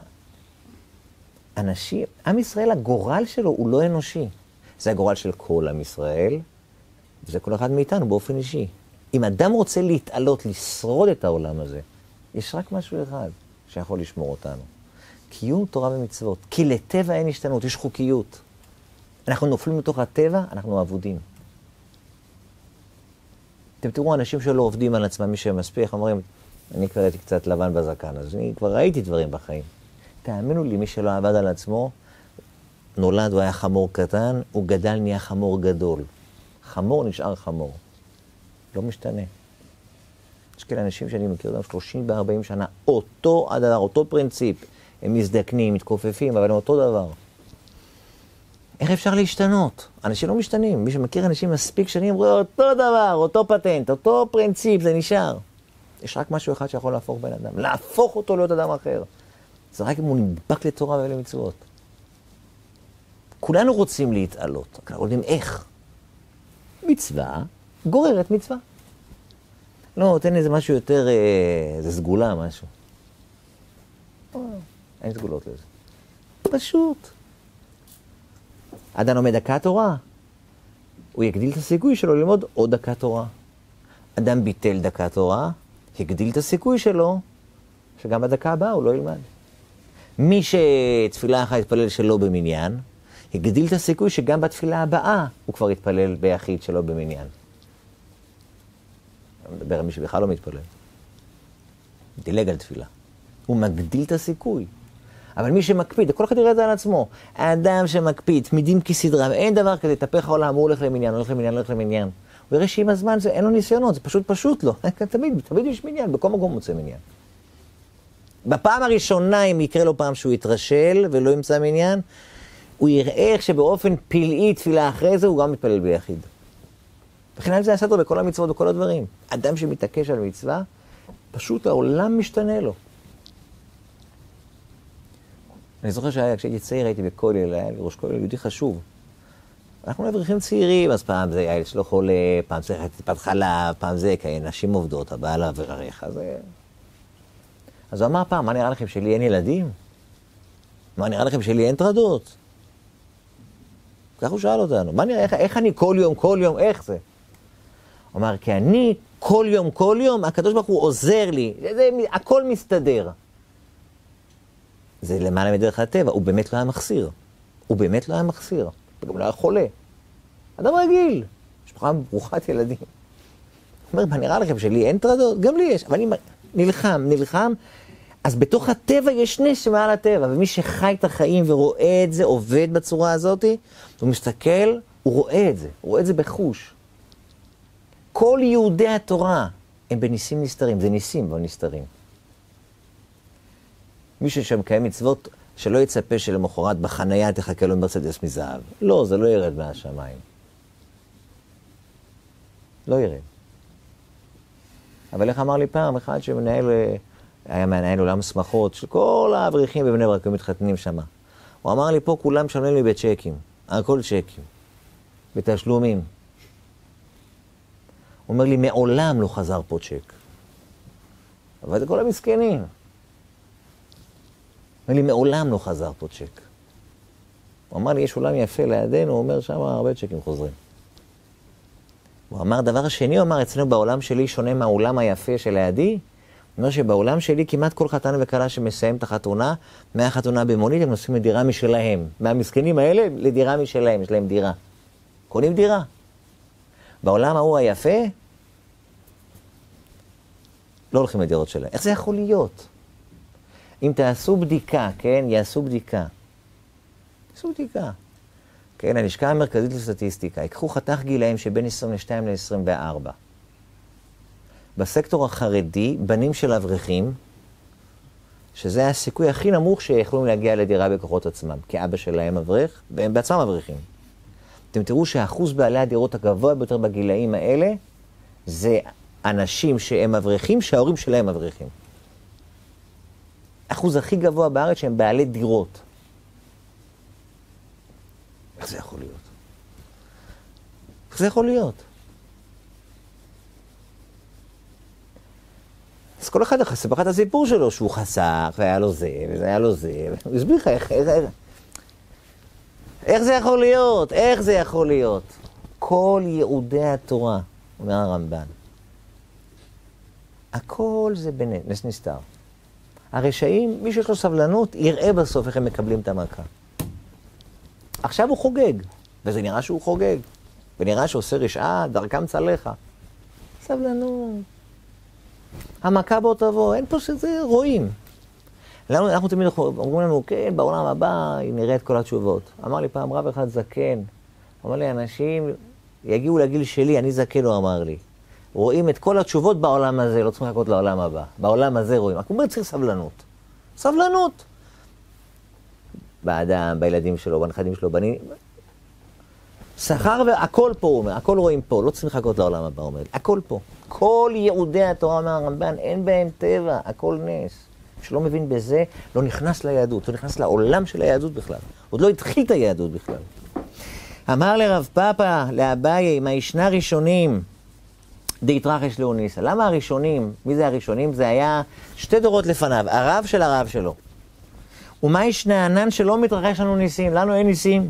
האנשים, עם ישראל, הגורל שלו הוא לא אנושי. זה הגורל של כל עם ישראל, וזה כל אחד מאיתנו באופן אישי. אם אדם רוצה להתעלות, לשרוד את העולם הזה, יש רק משהו אחד שיכול לשמור אותנו. קיום תורה ומצוות. כי לטבע אין השתנות, יש חוקיות. אנחנו נופלים לתוך הטבע, אנחנו עבודים. אתם תראו אנשים שלא עובדים על עצמם, מי שמספיק, אומרים, אני כבר הייתי קצת לבן בזקן, אז אני כבר ראיתי דברים בחיים. תאמינו לי, מי שלא עבד על עצמו, נולד, הוא היה חמור קטן, הוא גדל, נהיה חמור גדול. חמור נשאר חמור. לא משתנה. יש כאלה אנשים שאני מכיר אותם שלושים וארבעים שנה, אותו הדבר, אותו פרינציפ. הם מזדקנים, מתכופפים, אבל הם אותו דבר. איך אפשר להשתנות? אנשים לא משתנים. מי שמכיר אנשים מספיק שנים, רואה אותו דבר, אותו פטנט, אותו פרינציפ, זה נשאר. יש רק משהו אחד שיכול להפוך בן אדם. להפוך אותו להיות אדם אחר. זה רק אם הוא נדבק לתורה ולמצוות. כולנו רוצים להתעלות. אנחנו יודעים איך. מצווה גוררת מצווה. לא, תן איזה משהו יותר, איזה סגולה, משהו. אין סגולות לזה. פשוט. אדם לומד דקת תורה, הוא יגדיל את הסיכוי שלו ללמוד עוד דקת תורה. אדם ביטל דקת תורה, יגדיל את הסיכוי שלו, שגם בדקה הבאה הוא לא ילמד. מי שתפילה אחת יתפלל שלא במניין, יגדיל את הסיכוי שגם בתפילה הבאה הוא כבר יתפלל ביחיד שלא במניין. אני מדבר על מי שבכלל לא מתפלל. דילג על תפילה. הוא מגדיל את הסיכוי. אבל מי שמקפיד, כל אחד יראה את זה על עצמו. האדם שמקפיד, תמידים כסדרם, אין דבר כזה, תפך העולם, הוא הולך למניין, הולך למניין, הולך למניין. הוא יראה שעם הזמן זה, אין לו ניסיונות, זה פשוט פשוט לא. תמיד, תמיד יש מניין, בכל מקום מוצא מניין. בפעם הראשונה, אם יקרה לו פעם שהוא יתרשל ולא ימצא מניין, הוא יראה איך שבאופן פלאי תפילה אחרי זה, הוא גם מתפלל ביחיד. בכלל זה יעשה אותו בכל המצוות וכל הדברים. אדם שמתעקש על מצווה, פשוט העולם משתנה לו. אני זוכר שכשהייתי צעיר הייתי בכולל, היה לי ראש כולל יהודי חשוב. אנחנו אברכים צעירים, אז פעם זה הילד שלו חולה, פעם צריך טיפת חלב, פעם זה, כי נשים עובדות, הבעל ערך, אז... אז הוא אמר פעם, מה נראה לכם שלי אין ילדים? מה נראה לכם שלי אין טרדות? כך הוא שאל אותנו, מה נראה, איך, איך אני כל יום, כל יום, איך זה? הוא אמר, כי אני כל יום, כל יום, הקדוש ברוך הוא עוזר לי, זה, זה, הכל מסתדר. זה למעלה מדרך הטבע, הוא באמת לא היה מחסיר. הוא באמת לא היה מחסיר. הוא גם לא היה חולה. אדם רגיל. משפחה ברוכת ילדים. הוא אומר, מה נראה לכם שלי אין טרדות? גם לי יש. אבל אני נלחם, נלחם. אז בתוך הטבע יש נס שמעל הטבע. ומי שחי את החיים ורואה את זה, עובד בצורה הזאת, הוא מסתכל, הוא רואה את זה. הוא רואה את זה בחוש. כל יהודי התורה הם בניסים נסתרים. זה ניסים, אבל נסתרים. מישהו שמקיים מצוות שלא יצפה שלמחרת בחנייה תחכה לו מרצדס מזהב. לא, זה לא ירד מהשמיים. לא ירד. אבל איך אמר לי פעם, אחד שמנהל, היה מנהל עולם שמחות, של כל האברכים בבני ברק, הם מתחתנים שם. הוא אמר לי, פה כולם משלמים לי בצ'קים, הכל צ'קים, בתשלומים. הוא אומר לי, מעולם לא חזר פה צ'ק. אבל זה כל המסכנים. אומר לי, מעולם לא חזר פה צ'ק. הוא אמר לי, יש עולם יפה לידינו, הוא אומר, שם הרבה צ'קים חוזרים. הוא אמר, דבר שני, הוא אמר, אצלנו בעולם שלי שונה מהעולם היפה של לידי. הוא אומר שבעולם שלי כמעט כל חתן וכלה שמסיים את החתונה, מהחתונה במונית, הם נוסעים לדירה משלהם. מהמסכנים האלה, לדירה משלהם, יש להם דירה. קונים דירה. בעולם ההוא היפה, לא הולכים לדירות שלהם. איך זה יכול להיות? אם תעשו בדיקה, כן, יעשו בדיקה. יעשו בדיקה. כן, הלשכה המרכזית לסטטיסטיקה, ייקחו חתך גילאים שבין עשרים ושתיים ל-עשרים וארבע. בסקטור החרדי, בנים של אברכים, שזה הסיכוי הכי נמוך שיכולים להגיע לדירה בכוחות עצמם, כי אבא שלהם אברך, והם בעצמם אברכים. אתם תראו שהאחוז בעלי הדירות הגבוה ביותר בגילאים האלה, זה אנשים שהם אברכים, שההורים שלהם אברכים. האחוז הכי גבוה בארץ שהם בעלי דירות. איך זה יכול להיות? איך זה יכול להיות? כל אחד סיפר לך את הסיפור שלו, שהוא חסך, והיה לו זה, וזה היה לו זה, הוא הסביר לך איך, איך, איך, איך זה יכול להיות, איך זה יכול להיות. כל ייעודי התורה, אומר הרמב"ן, הכל זה בנס נסתר. הרשעים, מי שיש לו סבלנות, יראה בסוף איך הם מקבלים את המכה. עכשיו הוא חוגג, וזה נראה שהוא חוגג, ונראה שעושה רשעה, דרכם צלחה. סבלנות. המכה בו תבוא, אין פה שזה, רואים. לנו, אנחנו תמיד אומרים לנו, כן, בעולם הבא נראה את כל התשובות. אמר לי פעם רב אחד זקן, אמר לי, אנשים יגיעו לגיל שלי, אני זקן, הוא אמר לי. רואים את כל התשובות בעולם הזה, לא צריכים לחכות לעולם הבא. בעולם הזה רואים. הוא אומר, צריך סבלנות. סבלנות. באדם, בילדים שלו, בנכדים שלו, בנים. שכר והכל פה, הוא אומר, הכל רואים פה, לא צריכים לחכות לעולם הבא, הוא אומר, הכל פה. כל ייעודי התורה מהרמב"ן, אין בהם טבע, הכל נס. שלא מבין בזה, לא נכנס ליהדות, לא נכנס לעולם של היהדות בכלל. עוד לא התחיל את היהדות בכלל. אמר לרב פאפה, לאביי, מה ישנה ראשונים, דהתרחש לאו ניסא. למה הראשונים? מי זה הראשונים? זה היה שתי דורות לפניו, הרב של הרב שלו. ומה ישנה ענן שלא מתרחש לנו ניסים? לנו אין ניסים.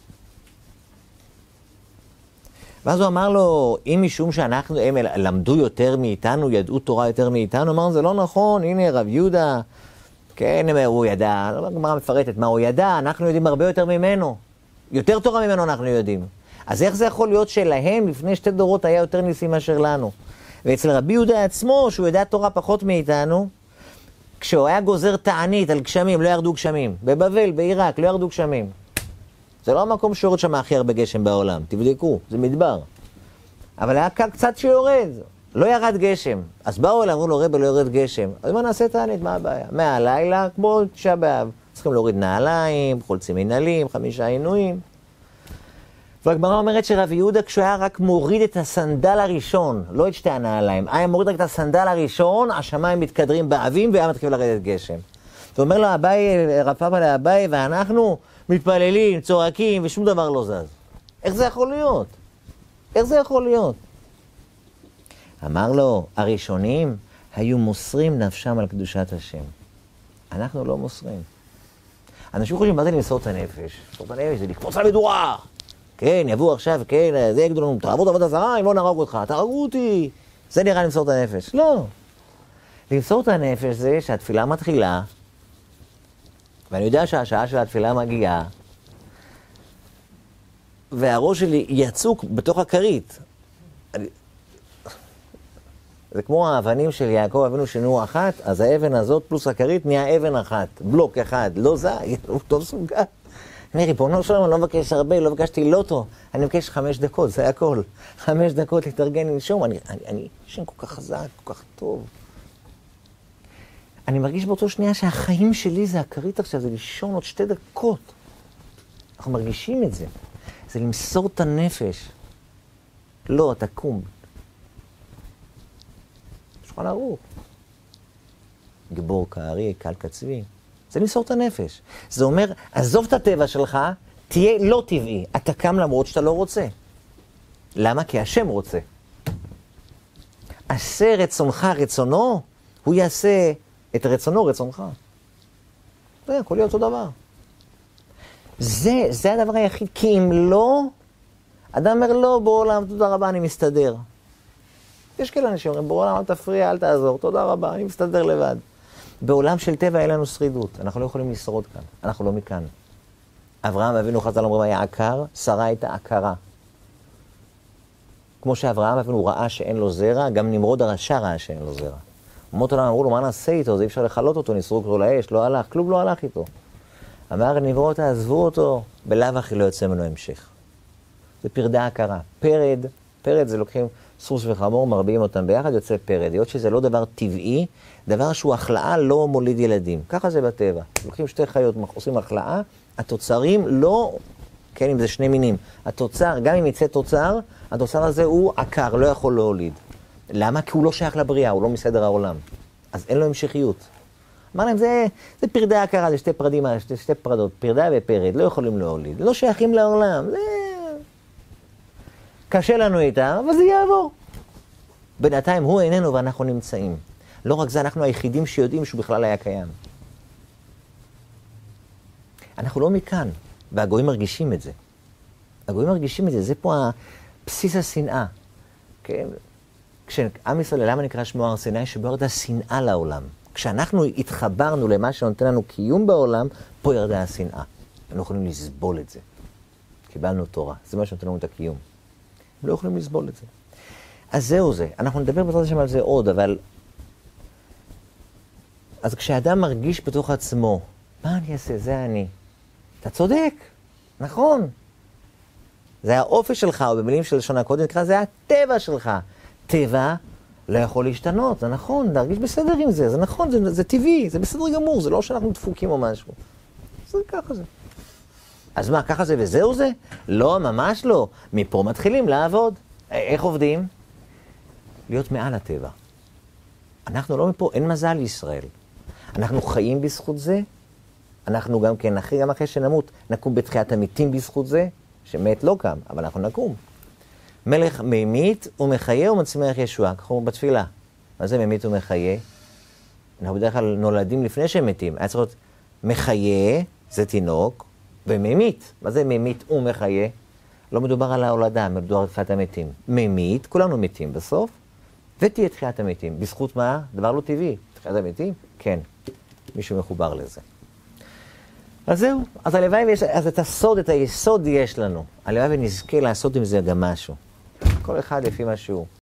ואז הוא אמר לו, אם משום שאנחנו, הם למדו יותר מאיתנו, ידעו תורה יותר מאיתנו, אמרנו, זה לא נכון, הנה רב יהודה, כן, הוא ידע, לא גמרא מפרטת מה הוא ידע, אנחנו יודעים הרבה יותר ממנו, יותר תורה ממנו אנחנו יודעים. אז איך זה יכול להיות שלהם לפני שתי דורות היה יותר ניסים מאשר לנו? ואצל רבי יהודה עצמו, שהוא ידע תורה פחות מאיתנו, כשהוא היה גוזר תענית על גשמים, לא ירדו גשמים. בבבל, בעיראק, לא ירדו גשמים. זה לא המקום שיורד שם הכי הרבה גשם בעולם, תבדקו, זה מדבר. אבל היה קצת שיורד, לא ירד גשם. אז באו אליו, אמרו לו, רבי, לא יורד גשם. אז מה נעשה תענית, מה הבעיה? מהלילה, כמו תשעה באב, צריכים להוריד נעליים, חולצים מנהלים, חמישה עינויים. והגמרא אומרת שרבי יהודה, כשהוא היה רק מוריד את הסנדל הראשון, לא את שתי הנעליים, היה מוריד רק את הסנדל הראשון, השמיים מתקדרים באבים, והיה מתחיל לרדת גשם. הוא אומר לו, אביי, רב פאפה לאביי, ואנחנו מתפללים, צועקים, ושום דבר לא זז. איך זה יכול להיות? איך זה יכול להיות? אמר לו, הראשונים היו מוסרים נפשם על קדושת השם. אנחנו לא מוסרים. אנשים חושבים, מה זה למסור את הנפש? למסור את הנפש זה לקפוץ על מדורה. כן, יבוא עכשיו, כן, זה יגידו לנו, תעבוד עבודה זרה, אם לא נהרוג אותך, תהרגו אותי. זה נראה למסור את הנפש. לא. למסור את הנפש זה שהתפילה מתחילה, ואני יודע שהשעה של התפילה מגיעה, והראש שלי יצוק בתוך הכרית. אני... זה כמו האבנים של יעקב אבינו שנעו אחת, אז האבן הזאת פלוס הכרית נהיה אבן אחת, בלוק אחד, לא זה, הוא טוב סוגה. אני ריבונו שלום, אני לא מבקש הרבה, לא בקשתי לוטו, אני מבקש חמש דקות, זה הכל. חמש דקות להתארגן לנשום, אני, אני, אני שם כל כך חזק, כל כך טוב. אני מרגיש באותו שנייה שהחיים שלי זה הכרית עכשיו, זה לישון עוד שתי דקות. אנחנו מרגישים את זה. זה למסור את הנפש. לא, אתה קום. שולחן ערוך. גיבור כארי, קל קצבי. זה למסור את הנפש. זה אומר, עזוב את הטבע שלך, תהיה לא טבעי. אתה קם למרות שאתה לא רוצה. למה? כי השם רוצה. עשה רצונך רצונו, הוא יעשה את רצונו רצונך. זה הכל להיות אותו דבר. זה, זה הדבר היחיד, כי אם לא, אדם אומר לא, בעולם, תודה רבה, אני מסתדר. יש כאלה אנשים אומרים, בעולם, אל תפריע, אל תעזור, תודה רבה, אני מסתדר לבד. בעולם של טבע אין לנו שרידות, אנחנו לא יכולים לשרוד כאן, אנחנו לא מכאן. אברהם אבינו חז"ל אומרים היה עקר, שרה הייתה עקרה. כמו שאברהם אבינו ראה שאין לו זרע, גם נמרוד הרשע ראה שאין לו זרע. אומות עולם אמרו לו, מה נעשה איתו? זה אי אפשר לחלות אותו, נסרו קרוא לאש, לא הלך, כלום לא הלך איתו. אמר, נברוא אותה, עזבו אותו, בלאו הכי לא יוצא ממנו המשך. זה פרדה הכרה. פרד, פרד זה לוקחים סוס וחמור, מרביעים אותם ביחד, יוצא פרד. היות שזה לא דבר טבעי, דבר שהוא החלאה לא מוליד ילדים. ככה זה בטבע. לוקחים שתי חיות, עושים החלאה, התוצרים לא, כן, אם זה שני מינים. התוצר, גם אם יצא תוצר, התוצר הזה הוא עקר, לא יכול להוליד. למה? כי הוא לא שייך לבריאה, הוא לא מסדר העולם. אז אין לו המשכיות. אמר להם, זה, זה פרדה הכרה, זה שתי פרדים, שתי, שתי פרדות, פרדה ופרד, לא יכולים להוליד, לא שייכים לעולם, זה... קשה לנו איתה, אבל זה יעבור. בינתיים הוא איננו ואנחנו נמצאים. לא רק זה, אנחנו היחידים שיודעים שהוא בכלל היה קיים. אנחנו לא מכאן, והגויים מרגישים את זה. הגויים מרגישים את זה, זה פה בסיס השנאה. כן? כשעם ישראל, למה נקרא שמו הר סיני? שבו ירדה שנאה לעולם. כשאנחנו התחברנו למה שנותן לנו קיום בעולם, פה ירדה השנאה. אנחנו יכולים לסבול את זה. קיבלנו תורה, זה מה שנותן לנו את הקיום. הם לא יכולים לסבול את זה. אז זהו זה. אנחנו נדבר בעזרת השם על זה עוד, אבל... אז כשאדם מרגיש בתוך עצמו, מה אני אעשה? זה אני. אתה צודק, נכון. זה האופי שלך, או במילים של לשון הקודם, נקרא, זה הטבע שלך. טבע לא יכול להשתנות, זה נכון, להרגיש בסדר עם זה, זה נכון, זה, זה טבעי, זה בסדר גמור, זה לא שאנחנו דפוקים או משהו. זה ככה זה. אז מה, ככה זה וזהו זה? לא, ממש לא. מפה מתחילים לעבוד. איך עובדים? להיות מעל הטבע. אנחנו לא מפה, אין מזל לישראל. אנחנו חיים בזכות זה, אנחנו גם כן, אחרי, גם אחרי שנמות, נקום בתחיית המתים בזכות זה, שמת לא קם, אבל אנחנו נקום. מלך ממית ומחיה ומצמיח ישועה, ככה בתפילה. מה זה ממית ומחיה? אנחנו בדרך כלל נולדים לפני שהם מתים. היה צריך להיות מחיה, זה תינוק, וממית. מה זה ממית ומחיה? לא מדובר על ההולדה, מדובר על תחיית המתים. ממית, כולנו מתים בסוף, ותהיה תחיית המתים. בזכות מה? דבר לא טבעי. תחיית המתים? כן. מישהו מחובר לזה. אז זהו. אז הלוואי ויש, אז את הסוד, את היסוד יש לנו. הלוואי ונזכה לעשות עם זה גם משהו. כל אחד לפי מה שהוא.